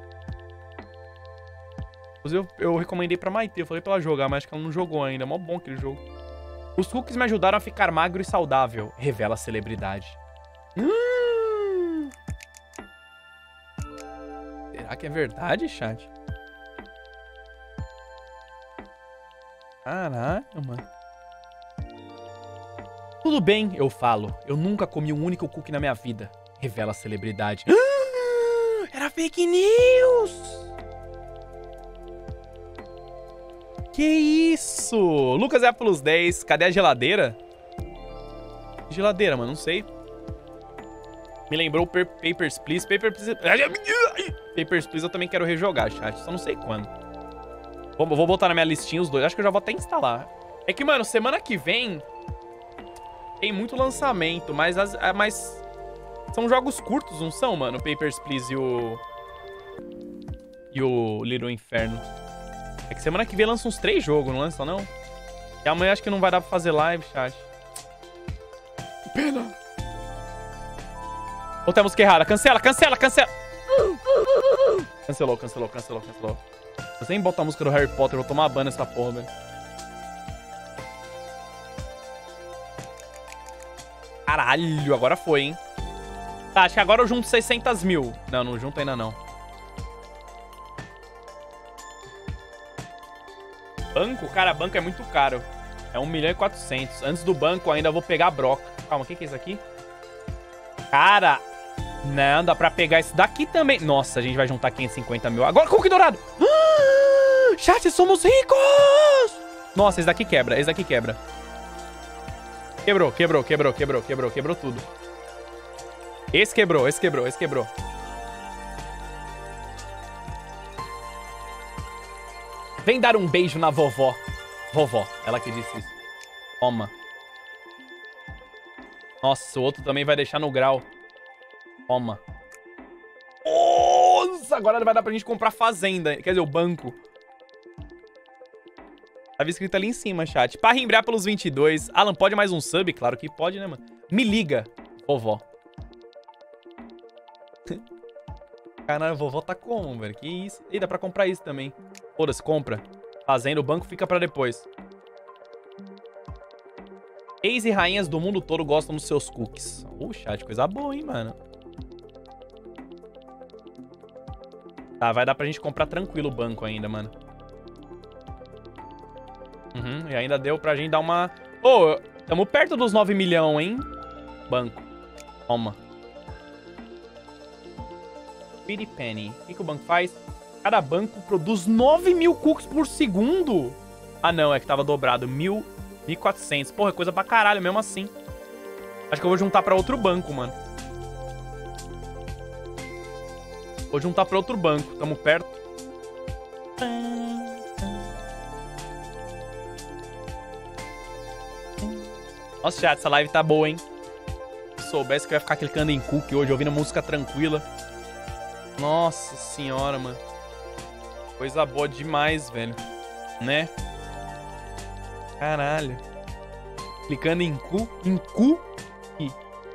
Inclusive, eu recomendei pra Maite, eu falei pra ela jogar, mas acho que ela não jogou ainda. É mó bom aquele jogo. Os cookies me ajudaram a ficar magro e saudável. Revela a celebridade. Será que é verdade, chat? Caralho, mano. Tudo bem, eu falo. Eu nunca comi um único cookie na minha vida. Revela a celebridade. Era fake news! Que isso? Lucas é plus 10. Cadê a geladeira? Geladeira, mano, não sei. Me lembrou Papers, Please. Papers, Please eu também quero rejogar, chat. Só não sei quando. Vou botar na minha listinha os dois. Acho que eu já vou até instalar. É que, mano, semana que vem tem muito lançamento, mas são jogos curtos, não são, mano? Papers, Please e o Little Inferno. É que semana que vem lança uns 3 jogos, não lança, não? E amanhã acho que não vai dar pra fazer live, chat. Que pena. Botei a música errada. Cancela. Cancelou. Eu sempre boto a música do Harry Potter, eu vou tomar ban nessa porra, velho. Caralho, agora foi, hein? Tá, acho que agora eu junto 600 mil. Não junto ainda não. Banco? Cara, banco é muito caro. É 1.400.000. Antes do banco ainda vou pegar a broca. Calma, o que é isso aqui? Cara, não, dá pra pegar esse daqui também. Nossa, a gente vai juntar 550 mil. Agora, cookie dourado! Chat, somos ricos! Nossa, esse daqui quebra, Quebrou tudo. Esse quebrou. Vem dar um beijo na vovó. Vovó, ela que disse isso. Toma. Nossa, o outro também vai deixar no grau. Toma. Nossa, agora vai dar pra gente comprar fazenda. Quer dizer, o banco. Tava escrito ali em cima, chat. Pra rimbrar pelos 22. Alan, pode mais um sub? Claro que pode, né, mano? Me liga, vovó. Caralho, vovó tá como, velho? Que isso? Ih, dá pra comprar isso também. Foda-se, compra. Fazenda, o banco fica pra depois. Reis e rainhas do mundo todo gostam dos seus cookies. Chat, coisa boa, hein, mano. Tá, vai dar pra gente comprar tranquilo o banco ainda, mano. E ainda deu pra gente dar uma... Tamo perto dos 9 milhões, hein? Banco. Toma. Pretty Penny. O que o banco faz? Cada banco produz 9 mil cookies por segundo. Ah, não. É que tava dobrado. 1.400. Porra, é coisa pra caralho mesmo assim. Acho que eu vou juntar pra outro banco, mano. Vou juntar pra outro banco. Tamo perto. Nossa, chat, essa live tá boa, hein? Se soubesse que eu ia ficar clicando em cookie hoje, ouvindo música tranquila. Nossa senhora, mano. Coisa boa demais, velho. Né? Caralho. Clicando em cookie.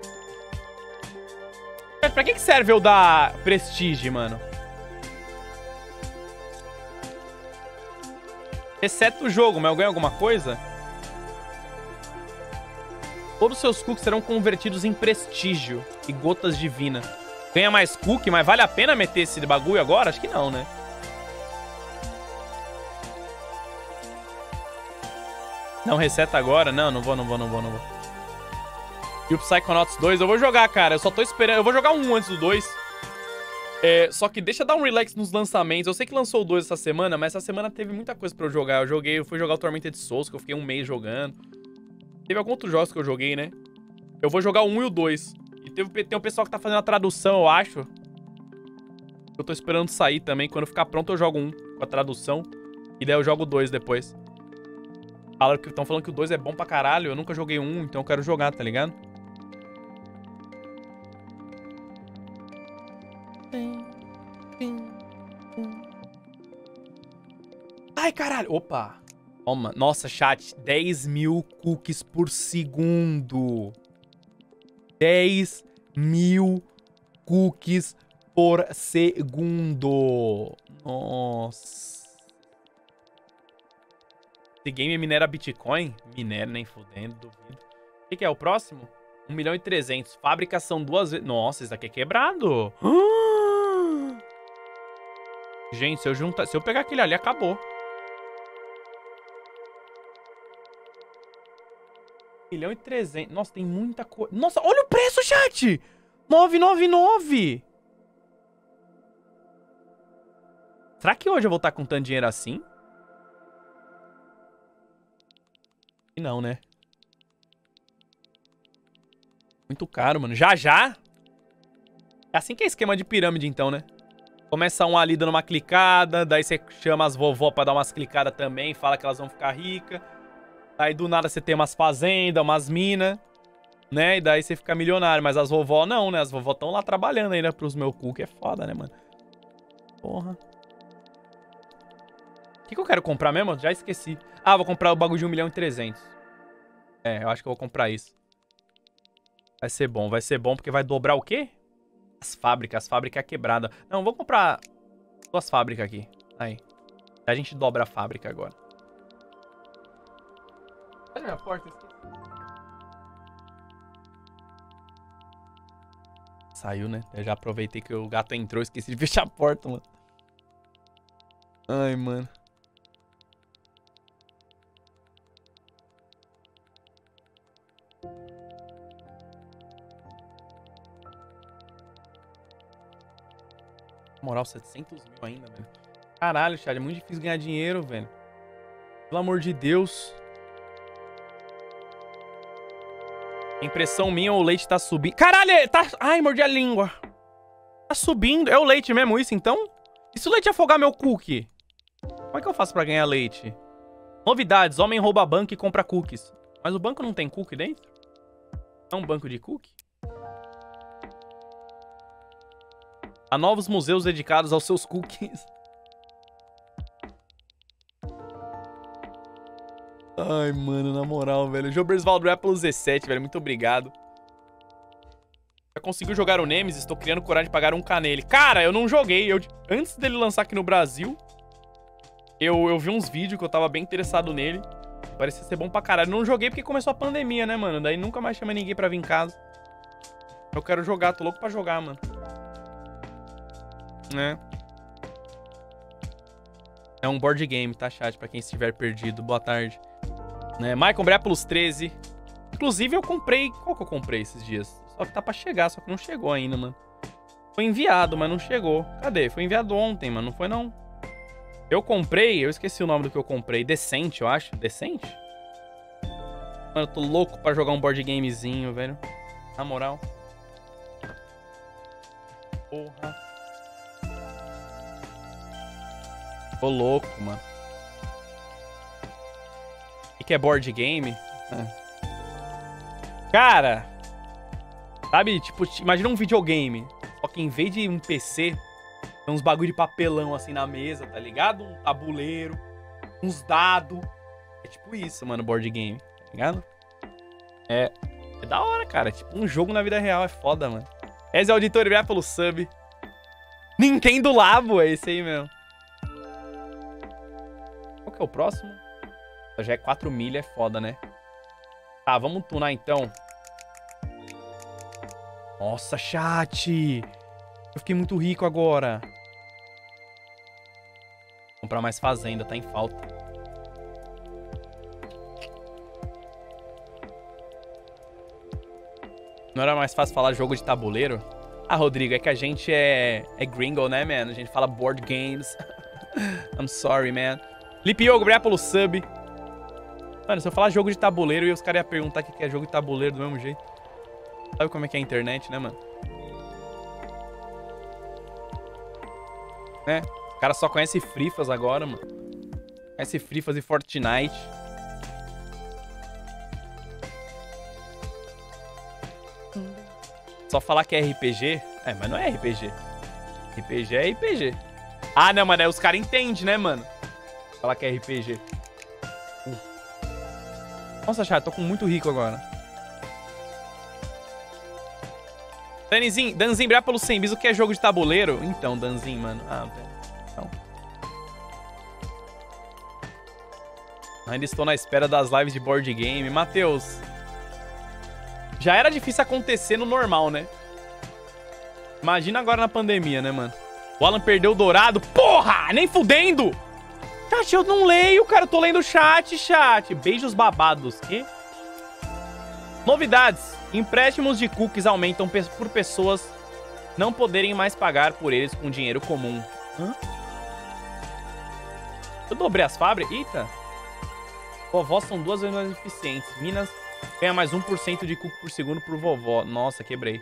Pra que serve eu dar prestígio, mano? Exceto o jogo, mas eu ganho alguma coisa? Todos os seus cookies serão convertidos em prestígio e gotas divinas. Ganha mais cookie, mas vale a pena meter esse bagulho agora? Acho que não, né? Não, reseta agora? Não, não vou. E o Psychonauts 2, eu vou jogar, cara. Eu só tô esperando. Eu vou jogar um antes do 2. Só que deixa dar um relax nos lançamentos. Eu sei que lançou o 2 essa semana, mas essa semana teve muita coisa pra eu jogar. Eu fui jogar o Tormented Souls, que eu fiquei um mês jogando. Teve alguns outros jogos que eu joguei, né? Eu vou jogar o 1 e o 2. E tem um pessoal que tá fazendo a tradução, eu acho. Eu tô esperando sair também. Quando ficar pronto, eu jogo um com a tradução. E daí eu jogo o 2 depois. Estão falando que o 2 é bom pra caralho. Eu nunca joguei um, então eu quero jogar, tá ligado? Ai, caralho. Opa. Toma. Nossa, chat. 10 mil cookies por segundo. 10 mil cookies por segundo. Nossa. Esse game minera Bitcoin? Minera nem fudendo, duvido. O que é o próximo? 1 milhão e 300. Fábricas são 2 vezes... Nossa, esse daqui é quebrado. Gente, se eu pegar aquele ali, acabou. 1 milhão e 300. Nossa, tem muita coisa. Nossa, olha o preço, chat! 999. Será que hoje eu vou estar com tanto dinheiro assim? E não, né? Muito caro, mano. Já? É assim que é esquema de pirâmide, então, né? Começa um ali dando uma clicada, daí você chama as vovó pra dar umas clicadas também, fala que elas vão ficar ricas. Aí do nada você tem umas fazendas, umas minas, né? E daí você fica milionário. Mas as vovó não, né? As vovó estão lá trabalhando ainda pros meus cookies. É foda, né, mano? Porra. O que eu quero comprar mesmo? Já esqueci. Ah, vou comprar o bagulho de 1 milhão e 300. Eu acho que eu vou comprar isso. Vai ser bom porque vai dobrar o quê? As fábricas é quebrada. Não, vou comprar 2 fábricas aqui. Aí. A gente dobra a fábrica agora. Olha a minha porta. Saiu, né? Eu já aproveitei que o gato entrou, esqueci de fechar a porta, mano. Ai, mano. Na moral, 700 mil ainda, velho. Caralho, Chad, é muito difícil ganhar dinheiro, velho. Pelo amor de Deus. Impressão minha ou o leite tá subindo? Caralho, tá... Ai, mordi a língua. Tá subindo. É o leite mesmo isso, então? E se o leite afogar meu cookie? Como é que eu faço pra ganhar leite? Novidades. Homem rouba banco e compra cookies. Mas o banco não tem cookie dentro? É um banco de cookie? Há novos museus dedicados aos seus cookies. Ai, mano, na moral, velho. Jobersvaldo Apple Z7, velho. Muito obrigado. Já conseguiu jogar o Nemesis? Estou criando coragem de pagar 1k nele. Cara, eu não joguei. Antes dele lançar aqui no Brasil, eu vi uns vídeos que eu tava bem interessado nele. Parecia ser bom pra caralho. Não joguei porque começou a pandemia, né, mano? Daí nunca mais chama ninguém pra vir em casa. Eu quero jogar. Tô louco pra jogar, mano. É um board game, tá, chat? Pra quem estiver perdido. Boa tarde. Michael, comprei Plus 13. Inclusive, eu comprei... Qual que eu comprei esses dias? Só que tá pra chegar, só que não chegou ainda, mano. Foi enviado, mas não chegou. Cadê? Foi enviado ontem, mano. Não foi, não. Eu comprei... Eu esqueci o nome do que eu comprei. Decente, eu acho. Decente? Mano, eu tô louco pra jogar um board gamezinho, velho. Na moral. Porra. Tô louco, mano. O que é board game? Cara, sabe, tipo, imagina um videogame. Só que em vez de um PC, tem uns bagulho de papelão assim na mesa, tá ligado? Um tabuleiro, uns dados. É tipo isso, mano, board game, tá ligado? É da hora, cara. Tipo, um jogo na vida real é foda, mano. Esse é o auditor, obrigado pelo sub. Nintendo Labo, é esse aí mesmo. Qual que é o próximo? Já é 4 milha, é foda, né? Tá, vamos tunar então. Nossa, chat! Eu fiquei muito rico agora. Vou comprar mais fazenda, tá em falta. Não era mais fácil falar jogo de tabuleiro? Ah, Rodrigo, é que a gente é gringo, né, man? A gente fala board games. I'm sorry, man. Lipe Yogo, obrigado pelo sub. Mano, se eu falar jogo de tabuleiro, e os caras iam perguntar o que é jogo de tabuleiro do mesmo jeito. Sabe como é que é a internet, né, mano? Né? O cara só conhece Frifas agora, mano. Conhece Frifas e Fortnite. Só falar que é RPG? É, mas não é RPG. RPG é RPG. Ah, não, mas aí os caras entendem, né, mano? Falar que é RPG. Nossa, chat, tô com muito rico agora. Danzinho, obrigado pelo 100 bis. O que é jogo de tabuleiro? Então, Danzinho, mano. Ah, velho. Então. Ainda estou na espera das lives de board game. Matheus. Já era difícil acontecer no normal, né? Imagina agora na pandemia, né, mano? O Alan perdeu o dourado. Porra! Nem fudendo! Chat, eu não leio, cara. Eu tô lendo o chat. Beijos babados. Que? Novidades. Empréstimos de cookies aumentam por pessoas não poderem mais pagar por eles com dinheiro comum. Hã? Eu dobrei as fábricas? Eita. Vovó são 2 vezes mais eficientes. Minas ganha mais 1% de cookie por segundo por vovó. Nossa, quebrei.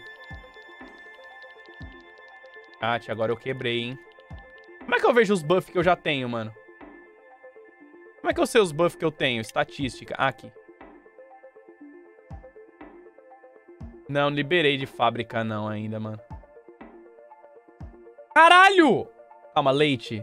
Chat, agora eu quebrei, hein? Como é que eu vejo os buffs que eu já tenho, mano? Como é que eu sei os buffs que eu tenho? Estatística. Ah, aqui. Não, liberei de fábrica não ainda, mano. Caralho! Calma, leite.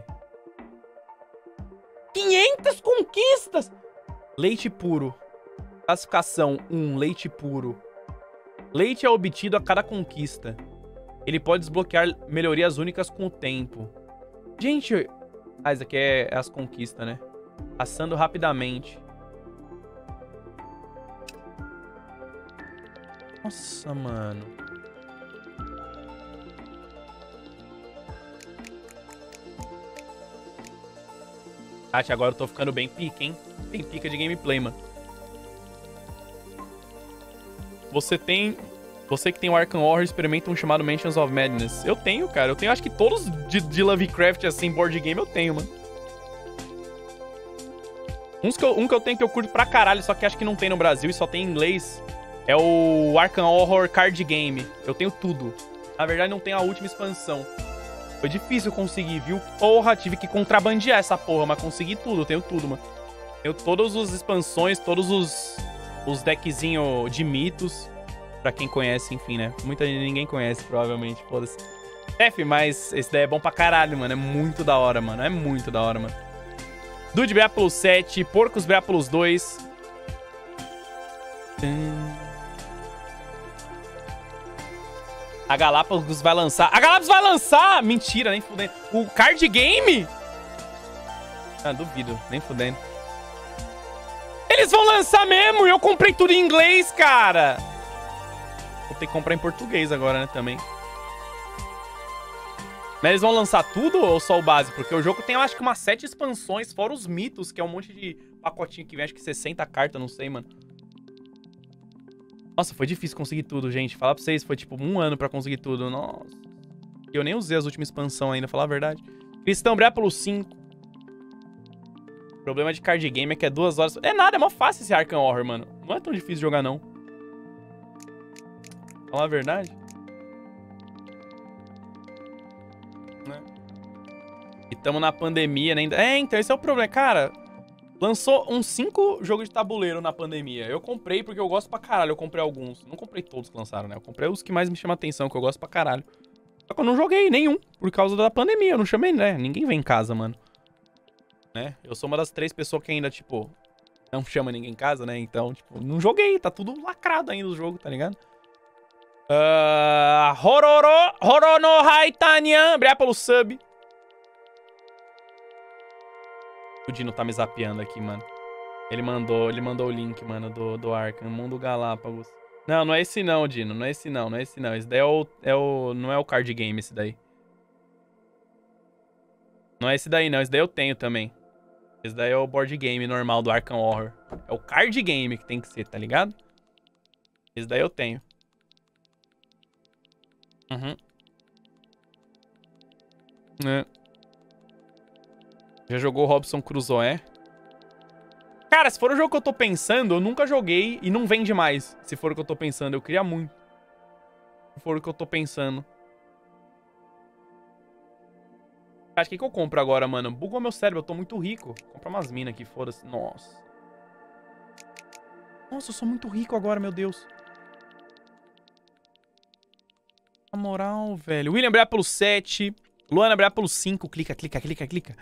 500 conquistas! Leite puro. Classificação 1, leite puro. Leite é obtido a cada conquista. Ele pode desbloquear melhorias únicas com o tempo. Gente... Ah, isso aqui é as conquistas, né? Passando rapidamente. Nossa, mano. Chat, agora eu tô ficando bem pica, hein? Bem pica de gameplay, mano. Você que tem o Arkham Horror, experimenta um chamado Mansions of Madness. Eu tenho, cara. Eu tenho, acho que todos de Lovecraft, assim, board game, eu tenho, mano. Um que eu tenho que eu curto pra caralho, só que acho que não tem no Brasil e só tem em inglês, é o Arkham Horror Card Game. Eu tenho tudo. Na verdade, não tem a última expansão. Foi difícil conseguir, viu? Porra, tive que contrabandear essa porra, mas consegui tudo. Eu tenho tudo, mano. Tenho todas as expansões, todos os deckzinhos de mitos. Pra quem conhece, enfim, né? Ninguém conhece, provavelmente. Foda-se. Mas esse daí é bom pra caralho, mano. É muito da hora, mano. É muito da hora, mano. Dude BA pelos 7. Porcos BA pelos 2. A Galápagos vai lançar. A Galápagos vai lançar! Mentira, nem fudendo. O card game? Ah, duvido. Nem fudendo. Eles vão lançar mesmo! E eu comprei tudo em inglês, cara! Vou ter que comprar em português agora, né, também. Mas eles vão lançar tudo ou só o básico? Porque o jogo tem, eu acho que umas 7 expansões, fora os mitos, que é um monte de pacotinho que vem, acho que 60 cartas, não sei, mano. Nossa, foi difícil conseguir tudo, gente. Falar pra vocês, foi tipo 1 ano pra conseguir tudo. Nossa. E eu nem usei as últimas expansões ainda, falar a verdade. Cristão, Bré pelo 5. O problema de card game é que é 2 horas... É nada, é mó fácil esse Arkham Horror, mano. Não é tão difícil jogar, não. Falar a verdade. Né? E tamo na pandemia, né? Então esse é o problema. Cara, lançou uns 5 jogos de tabuleiro na pandemia. Eu comprei porque eu gosto pra caralho. Eu comprei alguns. Não comprei todos que lançaram, né? Eu comprei os que mais me chamam a atenção, que eu gosto pra caralho. Só que eu não joguei nenhum por causa da pandemia. Eu não chamei, né? Ninguém vem em casa, mano. Né? Eu sou uma das 3 pessoas que ainda, tipo, não chama ninguém em casa, né? Então, tipo, não joguei. Tá tudo lacrado ainda o jogo, tá ligado? Horono Haitanyan. Obrigado pelo sub. O Dino tá me zapeando aqui, mano. Ele mandou o link, mano, do Arkham. Mundo Galápagos. Não, não é esse não, Dino. Não é esse não, não é esse não. Esse daí não é o card game, esse daí. Não é esse daí, não. Esse daí eu tenho também. Esse daí é o board game normal do Arkham Horror. É o card game que tem que ser, tá ligado? Esse daí eu tenho. Uhum. É. Já jogou Robson Crusoe? Cara, se for o jogo que eu tô pensando, eu nunca joguei e não vende mais. Se for o que eu tô pensando, eu queria muito. Se for o que eu tô pensando. Acho que eu compro agora, mano? Bugou meu cérebro, eu tô muito rico. Vou comprar umas minas aqui, foda-se. Nossa. Nossa, eu sou muito rico agora, meu Deus. Na moral, velho. William Brea pelo 7. Luana Brea pelo 5. Clica, clica, clica, clica.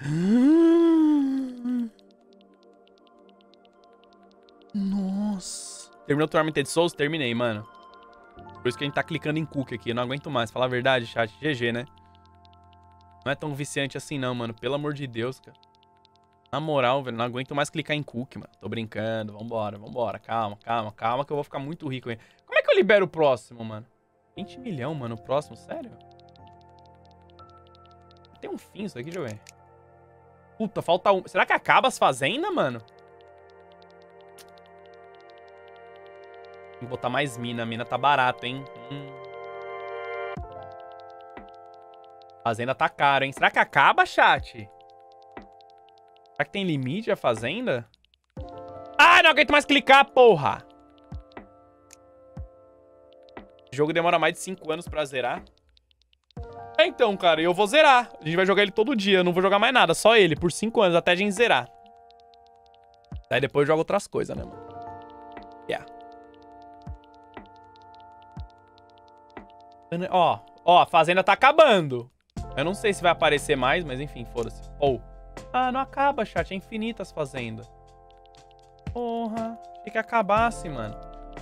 Nossa. Terminou o Tormented Souls? Terminei, mano. Por isso que a gente tá clicando em cookie aqui. Eu não aguento mais. Falar a verdade, chat. GG, né? Não é tão viciante assim não, mano. Pelo amor de Deus, cara. Na moral, velho. Não aguento mais clicar em cookie, mano. Tô brincando. Vambora, vambora. Calma, calma, calma que eu vou ficar muito rico, hein. Como é que eu libero o próximo, mano? 20 milhões, mano. O próximo? Sério? Tem um fim isso aqui, deixa eu ver. Puta, falta um. Será que acaba as fazendas, mano? Tem que botar mais mina. A mina tá barata, hein? Fazenda tá cara, hein? Será que acaba, chat? Será que tem limite a fazenda? Ah, não aguento mais clicar, porra! O jogo demora mais de 5 anos pra zerar. É, então, cara, eu vou zerar. A gente vai jogar ele todo dia. Eu não vou jogar mais nada, só ele, por 5 anos, até a gente zerar. Daí depois eu jogo outras coisas, né, mano? Yeah. Ó, ó, a fazenda tá acabando. Eu não sei se vai aparecer mais, mas enfim, foda-se. Oh. Ah, não acaba, chat. É infinita as fazendas. Porra. Achei que acabasse, mano.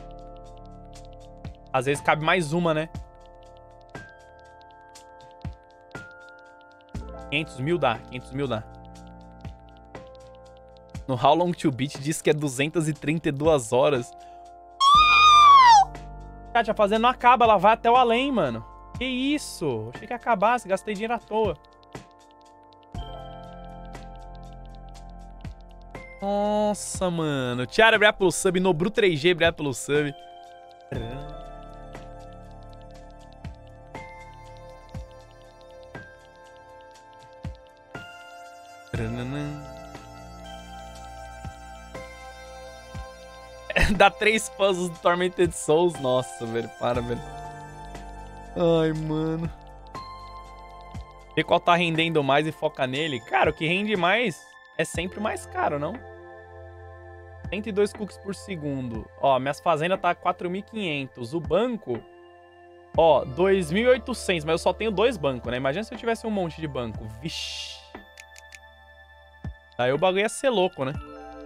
Às vezes cabe mais uma, né? 500 mil dá. 500 mil dá. No How Long to Beat diz que é 232 horas. Chat, a fazenda não acaba. Ela vai até o além, mano. Que isso? Achei que acabasse. Gastei dinheiro à toa. Nossa, mano. Tiara, obrigado pelo sub. Nobru 3G, obrigado pelo sub. Dá 3 puzzles do Tormented Souls. Nossa, velho. Para, velho. Ai, mano. Vê qual tá rendendo mais e foca nele. Cara, o que rende mais é sempre mais caro, não? 102 cookies por segundo. Ó, minhas fazendas tá 4.500. O banco, ó, 2.800. Mas eu só tenho 2 bancos, né? Imagina se eu tivesse um monte de banco. Vixe. Aí o bagulho ia ser louco, né?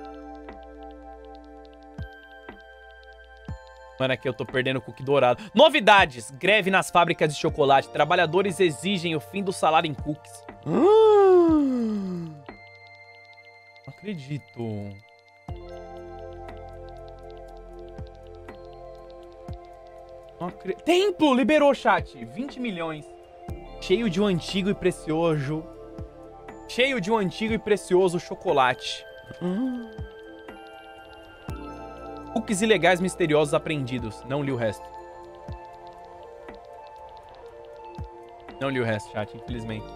Mano, aqui eu tô perdendo o cookie dourado. Novidades! Greve nas fábricas de chocolate. Trabalhadores exigem o fim do salário em cookies. Não acredito. Não acredito. Templo! Liberou, chat. 20 milhões. Cheio de um antigo e precioso. Cheio de um antigo e precioso chocolate. Cookies ilegais misteriosos apreendidos. Não li o resto. Não li o resto, chat, infelizmente.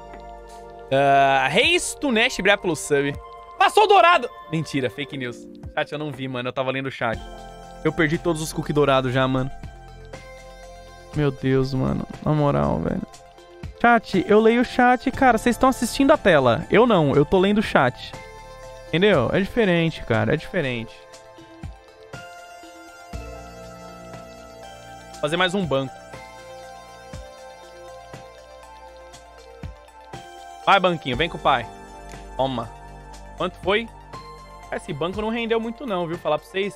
Reis Tunesh, obrigado pelo sub. Passou dourado! Mentira, fake news. Chat, eu não vi, mano. Eu tava lendo o chat. Eu perdi todos os cookies dourados já, mano. Meu Deus, mano. Na moral, velho. Chat, eu leio o chat, cara. Vocês estão assistindo a tela. Eu não, eu tô lendo o chat. Entendeu? É diferente, cara. É diferente. Vou fazer mais um banco. Vai, banquinho. Vem com o pai. Toma. Quanto foi? Esse banco não rendeu muito não, viu? Falar pra vocês.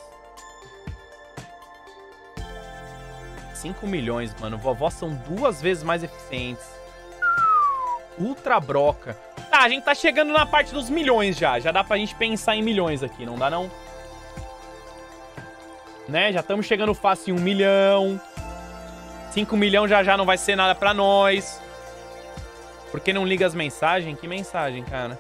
5 milhões, mano. Vovó são 2 vezes mais eficientes. Ultra broca. Tá, a gente tá chegando na parte dos milhões já. Já dá pra gente pensar em milhões aqui, não dá não? Né? Já estamos chegando fácil em 1 milhão. 5 milhões já não vai ser nada pra nós. Por que não liga as mensagens? Que mensagem, cara?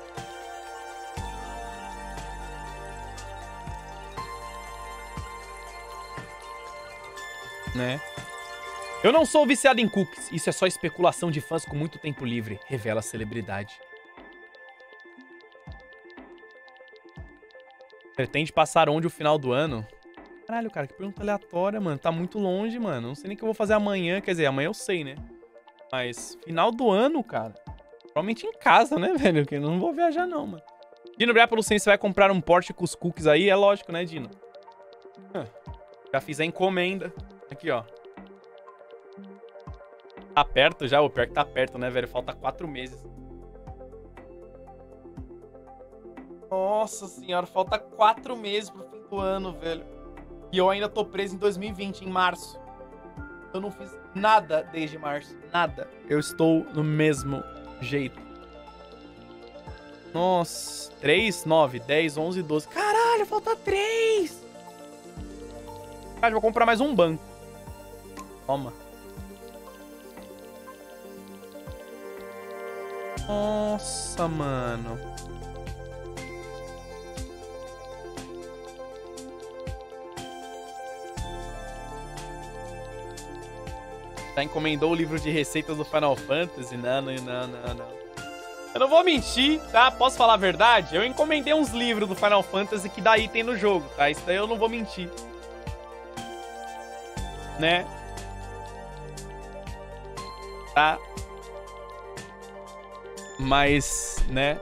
Né? Eu não sou viciado em cookies. Isso é só especulação de fãs com muito tempo livre. Revela a celebridade. Pretende passar onde o final do ano? Caralho, cara, que pergunta aleatória, mano. Tá muito longe, mano. Não sei nem o que eu vou fazer amanhã. Quer dizer, amanhã eu sei, né? Mas final do ano, cara. Provavelmente em casa, né, velho? Porque eu não vou viajar, não, mano. Dino, obrigado pelo 100. Você vai comprar um Porsche com os cookies aí? É lógico, né, Dino? Já fiz a encomenda. Aqui, ó. Tá perto já? O pior que tá perto, né, velho? Falta 4 meses. Nossa senhora, falta 4 meses pro fim do ano, velho. E eu ainda tô preso em 2020, em março. Eu não fiz nada desde março. Nada. Eu estou no mesmo jeito. Nossa. 3, 9, 10, 11, 12. Caralho, falta 3. Cara, vou comprar mais um banco. Toma. Nossa, mano. Já encomendou o livro de receitas do Final Fantasy? Não. Eu não vou mentir, tá? Posso falar a verdade? Eu encomendei uns livros do Final Fantasy que daí tem no jogo, tá? Isso daí eu não vou mentir. Né? Tá? Mas, né?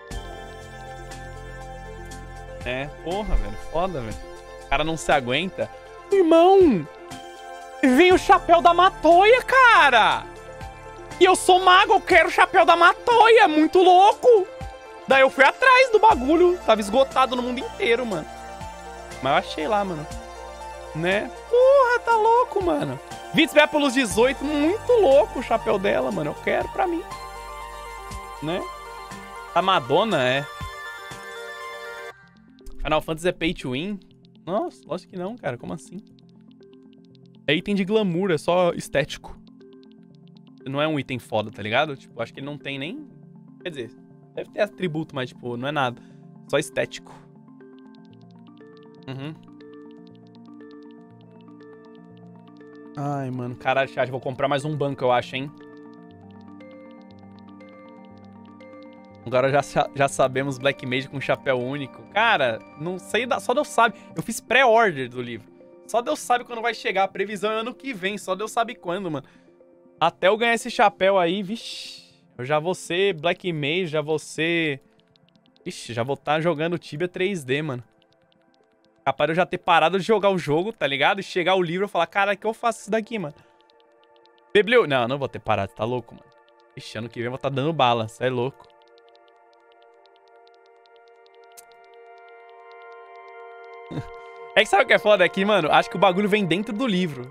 Porra, velho. Foda, velho. O cara não se aguenta. Irmão! Vem o chapéu da Matoia, cara! E eu sou mago, eu quero o chapéu da Matoia, muito louco! Daí eu fui atrás do bagulho, tava esgotado no mundo inteiro, mano. Mas eu achei lá, mano. Né? Porra, tá louco, mano. Vitz vai pelos 18, muito louco o chapéu dela, mano. Eu quero pra mim. Né? A Madonna é. Final Fantasy é pay to win? Nossa, lógico que não, cara. Como assim? É item de glamour, é só estético. Não é um item foda, tá ligado? Tipo, acho que ele não tem nem... Quer dizer, deve ter atributo, mas, tipo, não é nada. Só estético. Ai, mano. Caralho, chat, vou comprar mais um banco, eu acho, hein? Agora já sabemos Black Mage com chapéu único. Cara, não sei, só Deus sabe. Eu fiz pré-order do livro. Só Deus sabe quando vai chegar. A previsão é ano que vem. Só Deus sabe quando, mano. Até eu ganhar esse chapéu aí, vixi. Eu já vou ser Black Mage, já vou ser... Ixi, já vou estar jogando Tibia 3D, mano. Capaz de eu já ter parado de jogar o jogo, tá ligado? E chegar o livro e falar, cara, que eu faço isso daqui, mano? Biblio... Não vou ter parado, tá louco, mano. Ixi, ano que vem eu vou estar dando bala, cê é louco. É que sabe o que é foda aqui, mano? Acho que o bagulho vem dentro do livro.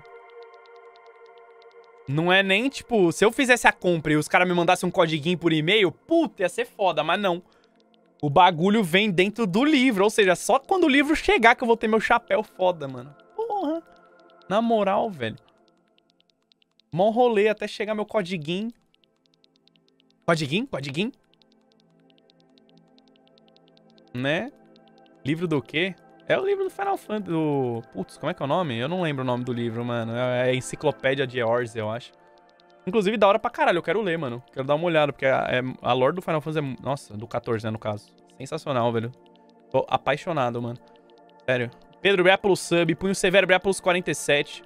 Não é nem, tipo... Se eu fizesse a compra e os caras me mandassem um codiguinho por e-mail, puta, ia ser foda, mas não. O bagulho vem dentro do livro. Ou seja, só quando o livro chegar que eu vou ter meu chapéu foda, mano. Porra. Na moral, velho. Mó rolê até chegar meu codiguinho. Codiguinho? Né? Livro do quê? É o livro do Final Fantasy, do... Putz, como é que é o nome? Eu não lembro o nome do livro, mano. É a Enciclopédia de Eorze, eu acho. Inclusive, da hora pra caralho, eu quero ler, mano. Quero dar uma olhada, porque a lore do Final Fantasy é... Nossa, do 14, né, no caso. Sensacional, velho. Tô apaixonado, mano. Sério. Pedro, obrigado pelo sub. Punho Severo, obrigado pelos 47.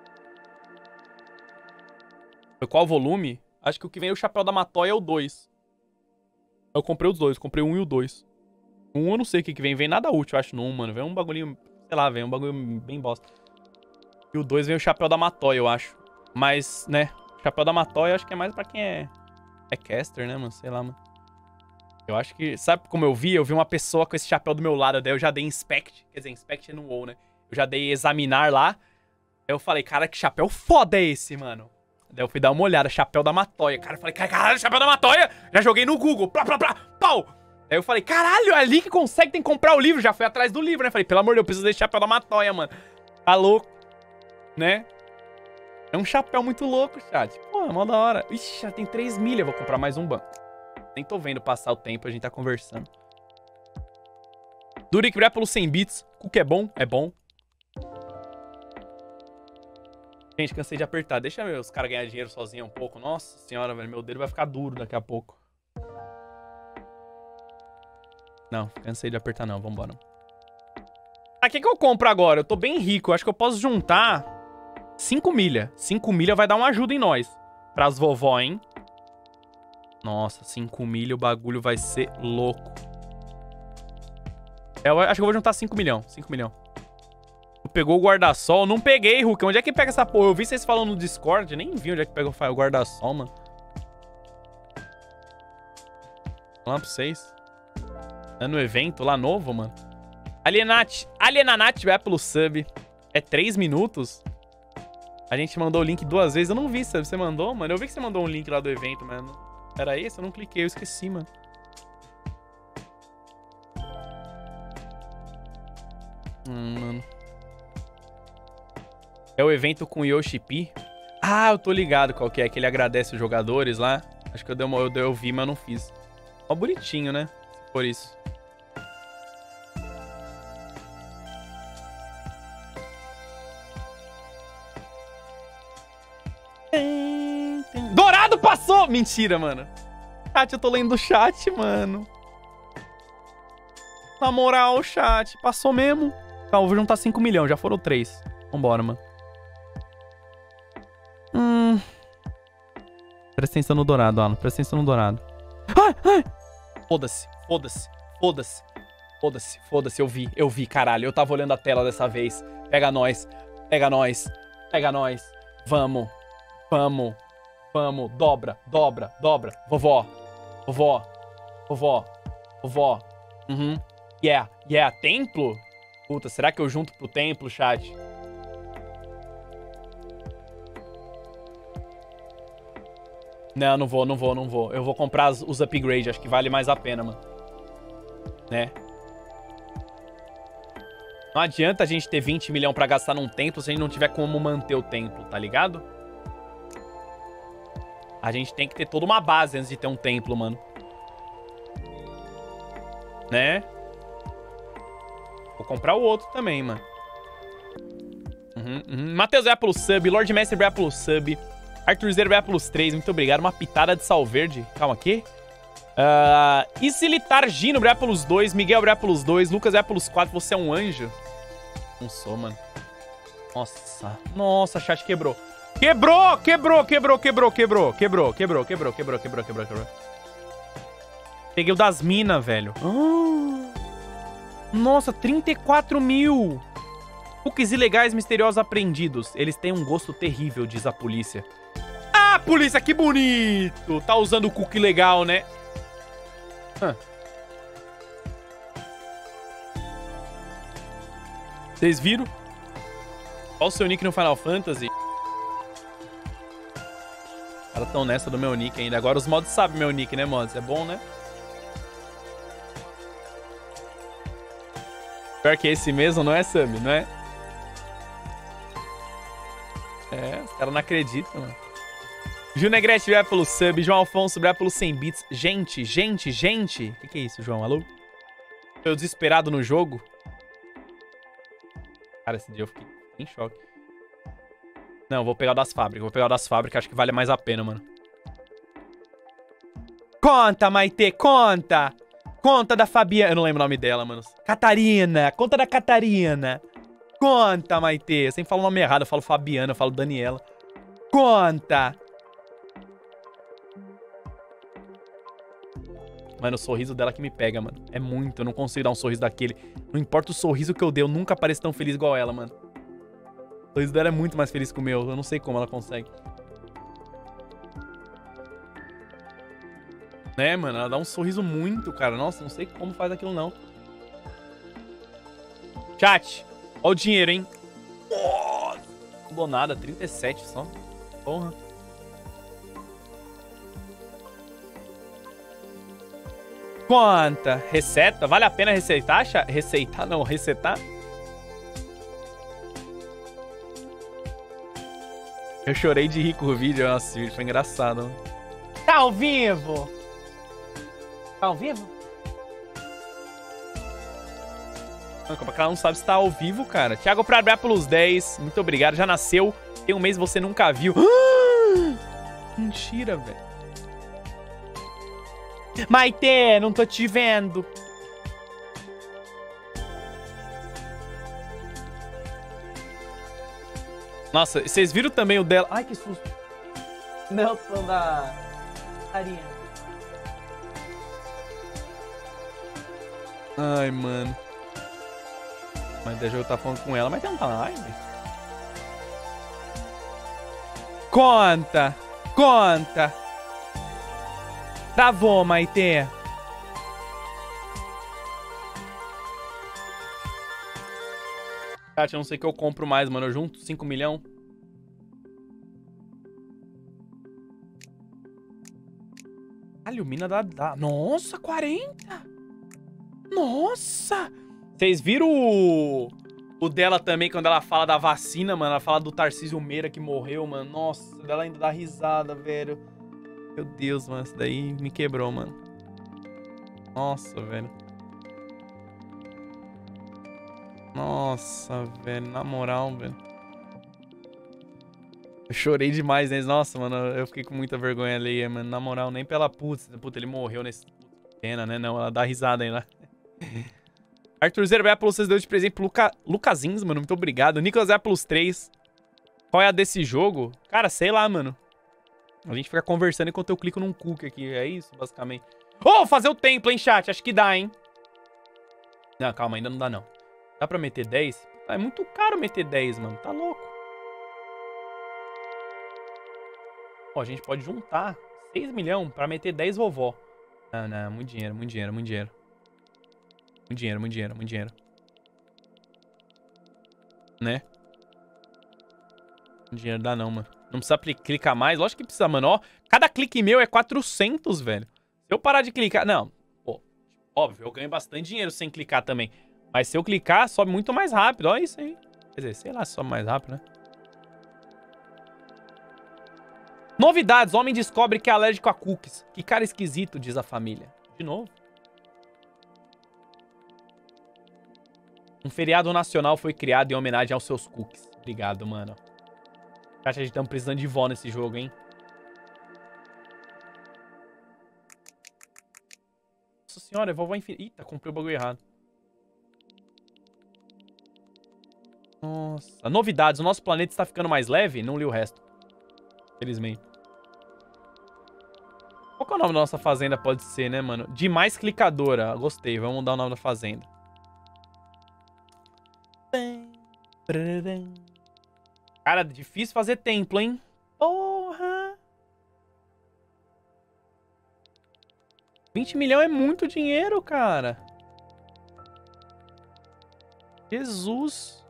Foi qual volume? Acho que o que vem o Chapéu da Matoia é o 2. Eu comprei os dois, comprei o 1 e o 2. Um eu não sei o que vem. Vem nada útil, eu acho, no 1, mano. Vem um bagulhinho... Sei lá, vem um bagulho bem bosta. E o 2 vem o Chapéu da Matoia, eu acho. Mas, né... O Chapéu da Matoia eu acho que é mais pra quem é caster, né, mano? Sei lá, mano. Eu acho que... Sabe como eu vi? Eu vi uma pessoa com esse chapéu do meu lado. Daí eu já dei inspect. Quer dizer, inspect no WoW, né? Eu já dei examinar lá. Aí eu falei, cara, que chapéu foda é esse, mano? Daí eu fui dar uma olhada. Chapéu da Matoia. Cara, eu falei, caralho, chapéu da Matoia! Já joguei no Google. Plá, plá, plá, pau! Aí eu falei, caralho, é ali que consegue, tem que comprar o livro. Já fui atrás do livro, né? Falei, pelo amor de Deus, eu preciso desse chapéu da Matoia, mano. Tá louco, né? É um chapéu muito louco, chat. Pô, é mó da hora. Ixi, já tem 3 milhas. Vou comprar mais um banco. Nem tô vendo passar o tempo, a gente tá conversando. Durik, obrigado pelos 100 bits. O que é bom, é bom. Gente, cansei de apertar. Deixa os caras ganhar dinheiro sozinho um pouco. Nossa senhora, velho. Meu dedo vai ficar duro daqui a pouco. Não, cansei de apertar não. Vambora. Ah, o que eu compro agora? Eu tô bem rico. Eu acho que eu posso juntar 5 milha. 5 milha vai dar uma ajuda em nós. Pras vovó, hein? Nossa, 5 milha o bagulho vai ser louco. Eu acho que eu vou juntar 5 milhão. 5 milhão. Tu pegou o guarda-sol? Não peguei, Hulk. Onde é que pega essa porra? Eu vi vocês falando no Discord. Nem vi onde é que pega o guarda-sol, mano. Vou lá pra vocês. É no evento lá novo, mano. Alienanat vai pelo sub. É 3 minutos? A gente mandou o link 2 vezes. Eu não vi, sabe? Você mandou, mano? Eu vi que você mandou um link lá do evento, mano. Era esse? Eu não cliquei, eu esqueci, mano. Mano. É o evento com o Yoshi P. Ah, eu tô ligado qual que é. Que ele agradece os jogadores lá. Acho que eu vi, mas não fiz. Ó, bonitinho, né? Por isso. Dourado passou! Mentira, mano. Chat, eu tô lendo o chat, mano. Na moral, chat. Passou mesmo. Calma, vou juntar 5 milhões. Já foram 3. Vambora, mano. Presta atenção no dourado, Alan. Presta atenção no dourado. Ai, ai! Foda-se, foda-se, foda-se. Foda-se, foda-se. Eu vi, caralho. Eu tava olhando a tela dessa vez. Pega nós. Pega nós. Pega nós. Vamos. Vamos. Vamos. Dobra, dobra, dobra. Vovó. Vovó. Vovó. Vovó. Uhum. Yeah. Yeah. Templo? Puta, será que eu junto pro templo, chat? Não, não vou, não vou, não vou. Eu vou comprar os upgrades, acho que vale mais a pena, mano. Né? Não adianta a gente ter 20 milhões pra gastar num templo se a gente não tiver como manter o templo, tá ligado? A gente tem que ter toda uma base antes de ter um templo, mano. Né? Vou comprar o outro também, mano. Matheus vai pelo sub, Lord Mestre vai pelo sub. Arthurzeiro vai pelos 3, muito obrigado. Uma pitada de sal verde. Calma aqui. Isilitargino vai pelos 2. Miguel vai pelos 2. Lucas vai pelos 4. Você é um anjo? Não sou, mano. Nossa. Nossa, chat quebrou. Quebrou, quebrou, quebrou, quebrou, quebrou. Quebrou, quebrou, quebrou, quebrou, quebrou, quebrou, quebrou. Peguei o das minas, velho. Nossa, 34 mil. Cookies ilegais misteriosos apreendidos. Eles têm um gosto terrível, diz a polícia. Ah, polícia, que bonito! Tá usando o cookie legal, né? Vocês viram? Qual o seu nick no Final Fantasy? Os caras tão nessa do meu nick ainda. Agora os mods sabem meu nick, né, mods? É bom, né? Pior que esse mesmo, não é, Sammy? Não é? É, os caras não acreditam, mano. Gil Negrete vai pelo sub. João Alfonso vai pelo 100 bits. Gente, gente, gente. O que é isso, João? Alô? Tô desesperado no jogo. Cara, esse dia eu fiquei em choque. Não, vou pegar o das fábricas. Vou pegar o das fábricas. Acho que vale mais a pena, mano. Conta, Maitê, conta. Conta da Fabiana. Eu não lembro o nome dela, mano. Catarina. Conta da Catarina. Conta, Maitê. Eu sempre falo o nome errado. Eu falo Fabiana, eu falo Daniela. Conta. Mano, o sorriso dela que me pega, mano. É muito. Eu não consigo dar um sorriso daquele. Não importa o sorriso que eu dei, eu nunca pareço tão feliz igual ela, mano. O sorriso dela é muito mais feliz que o meu. Eu não sei como ela consegue. Né, mano? Ela dá um sorriso muito, cara. Nossa, não sei como faz aquilo, não. Chat. Ó o dinheiro, hein? Nossa. Não dou nada. 37 só. Porra. Conta. Receta. Vale a pena receitar? Receitar? Não, recetar? Eu chorei de rir com o vídeo. Nossa, o vídeo foi engraçado. Tá ao vivo? Tá ao vivo? Cada um sabe se tá ao vivo, cara. Thiago Prabé pelos 10. Muito obrigado. Já nasceu. Tem um mês você nunca viu. Mentira, velho. Maite, não tô te vendo. Nossa, vocês viram também o dela? Ai, que susto. Não, tô da Ariana. Ai, mano. Mas deixa eu tá falando com ela, mas não tá na live. Conta! Conta! Travou, Maite. Chat, eu não sei o que eu compro mais, mano. Eu junto 5 milhões. Caralho, mina da... Nossa, 40! Nossa! Vocês viram o dela também, quando ela fala da vacina, mano? Ela fala do Tarcísio Meira que morreu, mano. Nossa, dela ainda dá risada, velho. Meu Deus, mano. Isso daí me quebrou, mano. Nossa, velho. Nossa, velho. Na moral, velho. Eu chorei demais, né? Nossa, mano. Eu fiquei com muita vergonha alheia, mano. Na moral, nem pela puta. Puta, ele morreu nesse... Pena, né? Não, ela dá risada ainda. Arthur Zero vai pelos 6 de presente pro Lucasins, mano. Muito obrigado. Nicolas vai pelos 3. Qual é a desse jogo? Cara, sei lá, mano. A gente fica conversando enquanto eu clico num cookie aqui. É isso, basicamente. Oh, fazer o templo, hein, chat? Acho que dá, hein? Não, calma, ainda não dá, não. Dá pra meter 10? É muito caro meter 10, mano. Tá louco. Ó, a gente pode juntar 6 milhões pra meter 10 vovó. Não, não. Muito dinheiro, muito dinheiro, muito dinheiro. Muito dinheiro, muito dinheiro, muito dinheiro. Né? Muito dinheiro dá não, mano. Não precisa clicar mais. Lógico que precisa, mano. Ó, cada clique meu é 400, velho. Se eu parar de clicar... Não. Pô, óbvio, eu ganho bastante dinheiro sem clicar também. Mas se eu clicar, sobe muito mais rápido. Olha isso aí. Quer dizer, sei lá se sobe mais rápido, né? Novidades. Homem descobre que é alérgico a cookies. Que cara esquisito, diz a família. De novo. Um feriado nacional foi criado em homenagem aos seus cookies. Obrigado, mano. Acho que a gente tá precisando de vó nesse jogo, hein? Nossa senhora, a vovó infinita. Eita, comprei o bagulho errado. Nossa. Novidades. O nosso planeta está ficando mais leve? Não li o resto. Felizmente. Qual que é o nome da nossa fazenda? Pode ser, né, mano? Demais clicadora. Gostei. Vamos mudar o nome da fazenda. Cara, difícil fazer templo, hein? Porra! 20 milhões é muito dinheiro, cara. Jesus.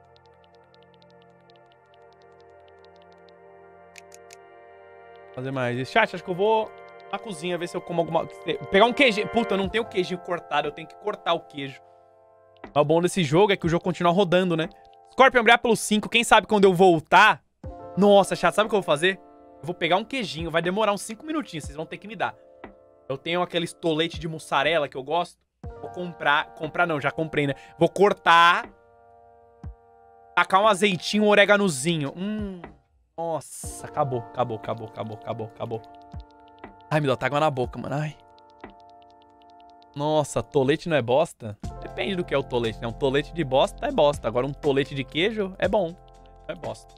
Fazer mais. Chat, acho que eu vou na cozinha ver se eu como alguma... Pegar um queijinho. Puta, eu não tenho queijinho cortado. Eu tenho que cortar o queijo. O bom desse jogo é que o jogo continua rodando, né? Scorpion brilhar pelo 5. Quem sabe quando eu voltar... Nossa, chat, sabe o que eu vou fazer? Eu vou pegar um queijinho. Vai demorar uns 5 minutinhos. Vocês vão ter que me dar. Eu tenho aquele estolete de mussarela que eu gosto. Vou comprar... Comprar não, já comprei, né? Vou cortar. Tacar um azeitinho, um oreganozinho. Nossa, acabou. Acabou. Ai, me deu até água na boca, mano. Ai. Nossa, tolete não é bosta? Depende do que é o tolete, né? Um tolete de bosta é bosta. Agora um tolete de queijo é bom. Não é bosta.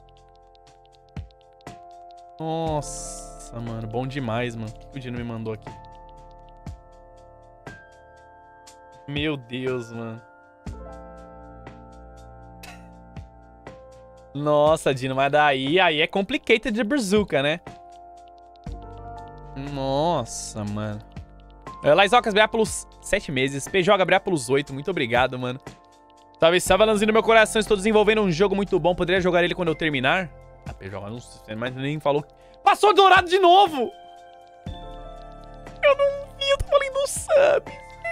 Nossa, mano. Bom demais, mano. O que o Dino me mandou aqui? Meu Deus, mano. Nossa, Dino, mas daí aí é complicated de bazooka, né? Nossa, mano. Laizocas, brilhar pelos 7 meses. PJ, brilhar pelos 8. Muito obrigado, mano. Salve, salve, Lanzinho no meu coração. Estou desenvolvendo um jogo muito bom. Poderia jogar ele quando eu terminar? Ah, PJ, não sei, mas nem falou. Passou dourado de novo! Eu não vi, eu tô falando no sub.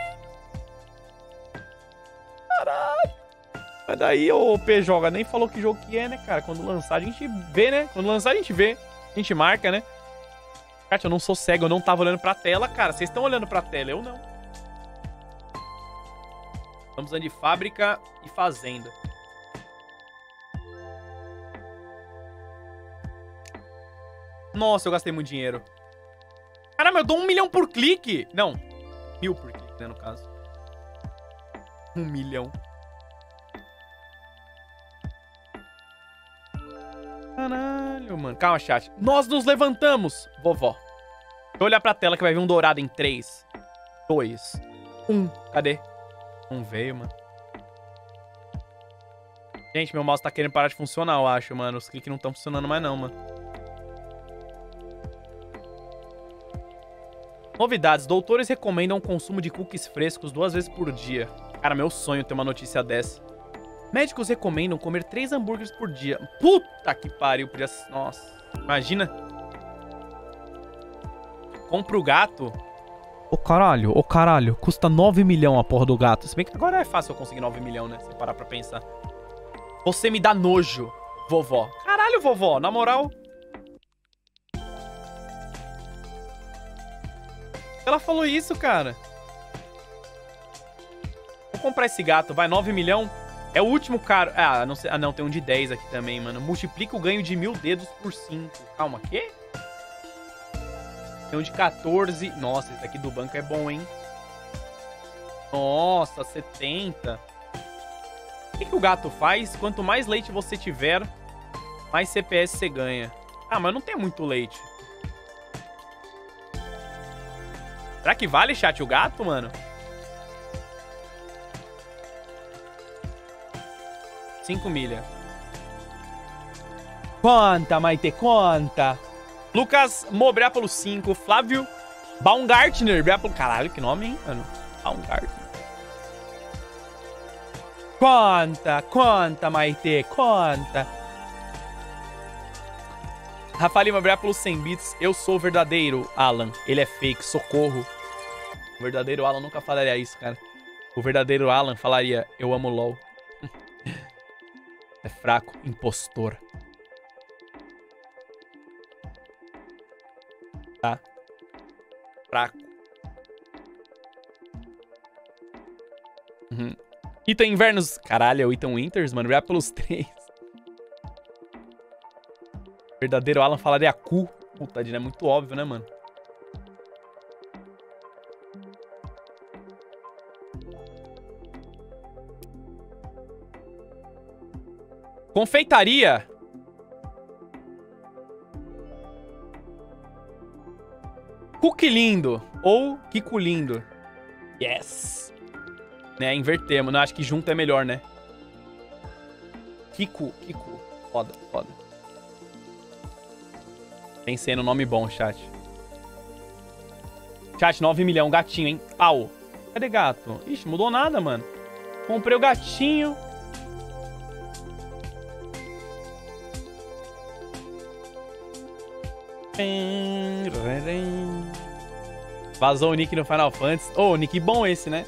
Caralho. Mas daí, ô PJ, nem falou que jogo que é, né, cara? Quando lançar, a gente vê, né? Quando lançar, a gente vê. A gente marca, né? Eu não sou cego, eu não tava olhando pra tela, cara. Vocês estão olhando pra tela, eu não. Estamos usando de fábrica e fazenda. Nossa, eu gastei muito dinheiro. Caramba, eu dou 1 milhão por clique. Não, 1000 por clique, né, no caso. 1 milhão. Caralho, mano. Calma, chat. Nós nos levantamos, vovó. Vou olhar pra tela que vai vir um dourado em 3, 2, 1. Cadê? Não veio, mano. Gente, meu mouse tá querendo parar de funcionar, eu acho, mano. Os cliques não estão funcionando mais não, mano. Novidades. Doutores recomendam o consumo de cookies frescos 2 vezes por dia. Cara, meu sonho ter uma notícia dessa. Médicos recomendam comer 3 hambúrgueres por dia. Puta que pariu. Podia... Nossa. Imagina. Compra o gato. Ô caralho. Custa 9 milhões a porra do gato. Se bem que agora é fácil eu conseguir 9 milhões, né? Se parar pra pensar. Você me dá nojo, vovó. Caralho, vovó. Na moral... Ela falou isso, cara. Vou comprar esse gato. Vai, 9 milhões. É o último caro. Ah, não sei. Ah, não. Tem um de 10 aqui também, mano. Multiplica o ganho de 1000 dedos por 5. Calma, quê? Tem um de 14. Nossa, esse aqui do banco é bom, hein? Nossa, 70. O que o gato faz? Quanto mais leite você tiver, mais CPS você ganha. Ah, mas não tem muito leite. Será que vale, chat, o gato, mano? 5 milha. Conta, Maite, conta. Lucas Mobreápolo 5. Flávio Baumgartner. Caralho, que nome, hein, mano? Baumgartner. Conta, Maite, conta. Rafael Lima Breápolo 100 bits. Eu sou o verdadeiro Alan. Ele é fake, socorro. O verdadeiro Alan nunca falaria isso, cara. O verdadeiro Alan falaria, eu amo LOL. É fraco, impostor. Tá. Fraco. Uhum. Item Invernos. Caralho, é o Item Winters, mano. Breápolo 3. Verdadeiro Alan falaria cu. Puta, é muito óbvio, né, mano? Confeitaria. Cookie lindo. Ou Kiko lindo. Yes. Né, invertemos. Não, acho que junto é melhor, né? Kiko. Foda. Pensei no nome bom, chat. Chat, 9 milhões. Gatinho, hein? Pau. Cadê gato? Ixi, mudou nada, mano. Comprei o gatinho. Vazou o nick no Final Fantasy. Oh, nick bom esse, né?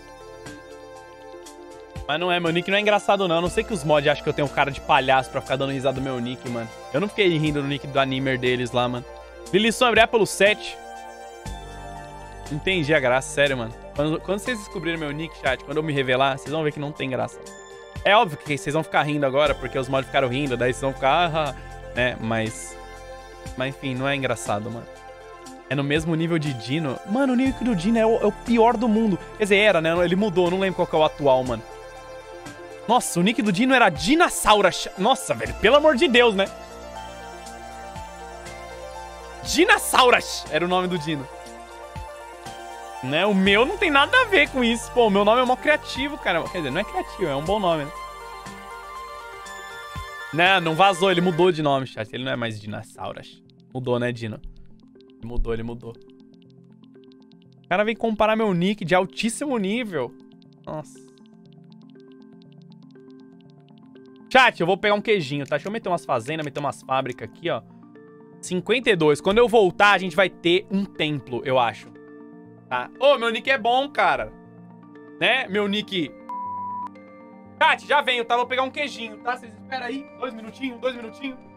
Mas não é, meu nick não é engraçado não. Eu não sei que os mods acham que eu tenho cara de palhaço pra ficar dando risada do meu nick, mano. Eu não fiquei rindo no nick do animer deles lá, mano. Lilição Breápolo 7. Entendi a graça, sério, mano. Quando vocês descobrirem meu nick, chat, quando eu me revelar, vocês vão ver que não tem graça. É óbvio que vocês vão ficar rindo agora, porque os mods ficaram rindo, daí vocês vão ficar... né, mas enfim, não é engraçado, mano. É no mesmo nível de Dino. Mano, o nick do Dino é o pior do mundo. Quer dizer, era, né? Ele mudou, não lembro qual que é o atual, mano. Nossa, o nick do Dino era Dinassauras. Nossa, velho, pelo amor de Deus, né? Dinassauras era o nome do Dino. Né? O meu não tem nada a ver com isso. Pô, o meu nome é mó criativo, cara. Quer dizer, não é criativo, é um bom nome, né? Não vazou, ele mudou de nome, chat. Ele não é mais Dinassauras. Mudou, né, Dino? Ele mudou. O cara vem comparar meu nick de altíssimo nível. Nossa. Chat, eu vou pegar um queijinho, tá? Deixa eu meter umas fazendas, meter umas fábricas aqui, ó. 52. Quando eu voltar, a gente vai ter um templo, eu acho. Tá? Ô, meu nick é bom, cara. Né? Meu nick... Chat, já venho, tá? Vou pegar um queijinho, tá? Vocês esperam aí. 2 minutinhos.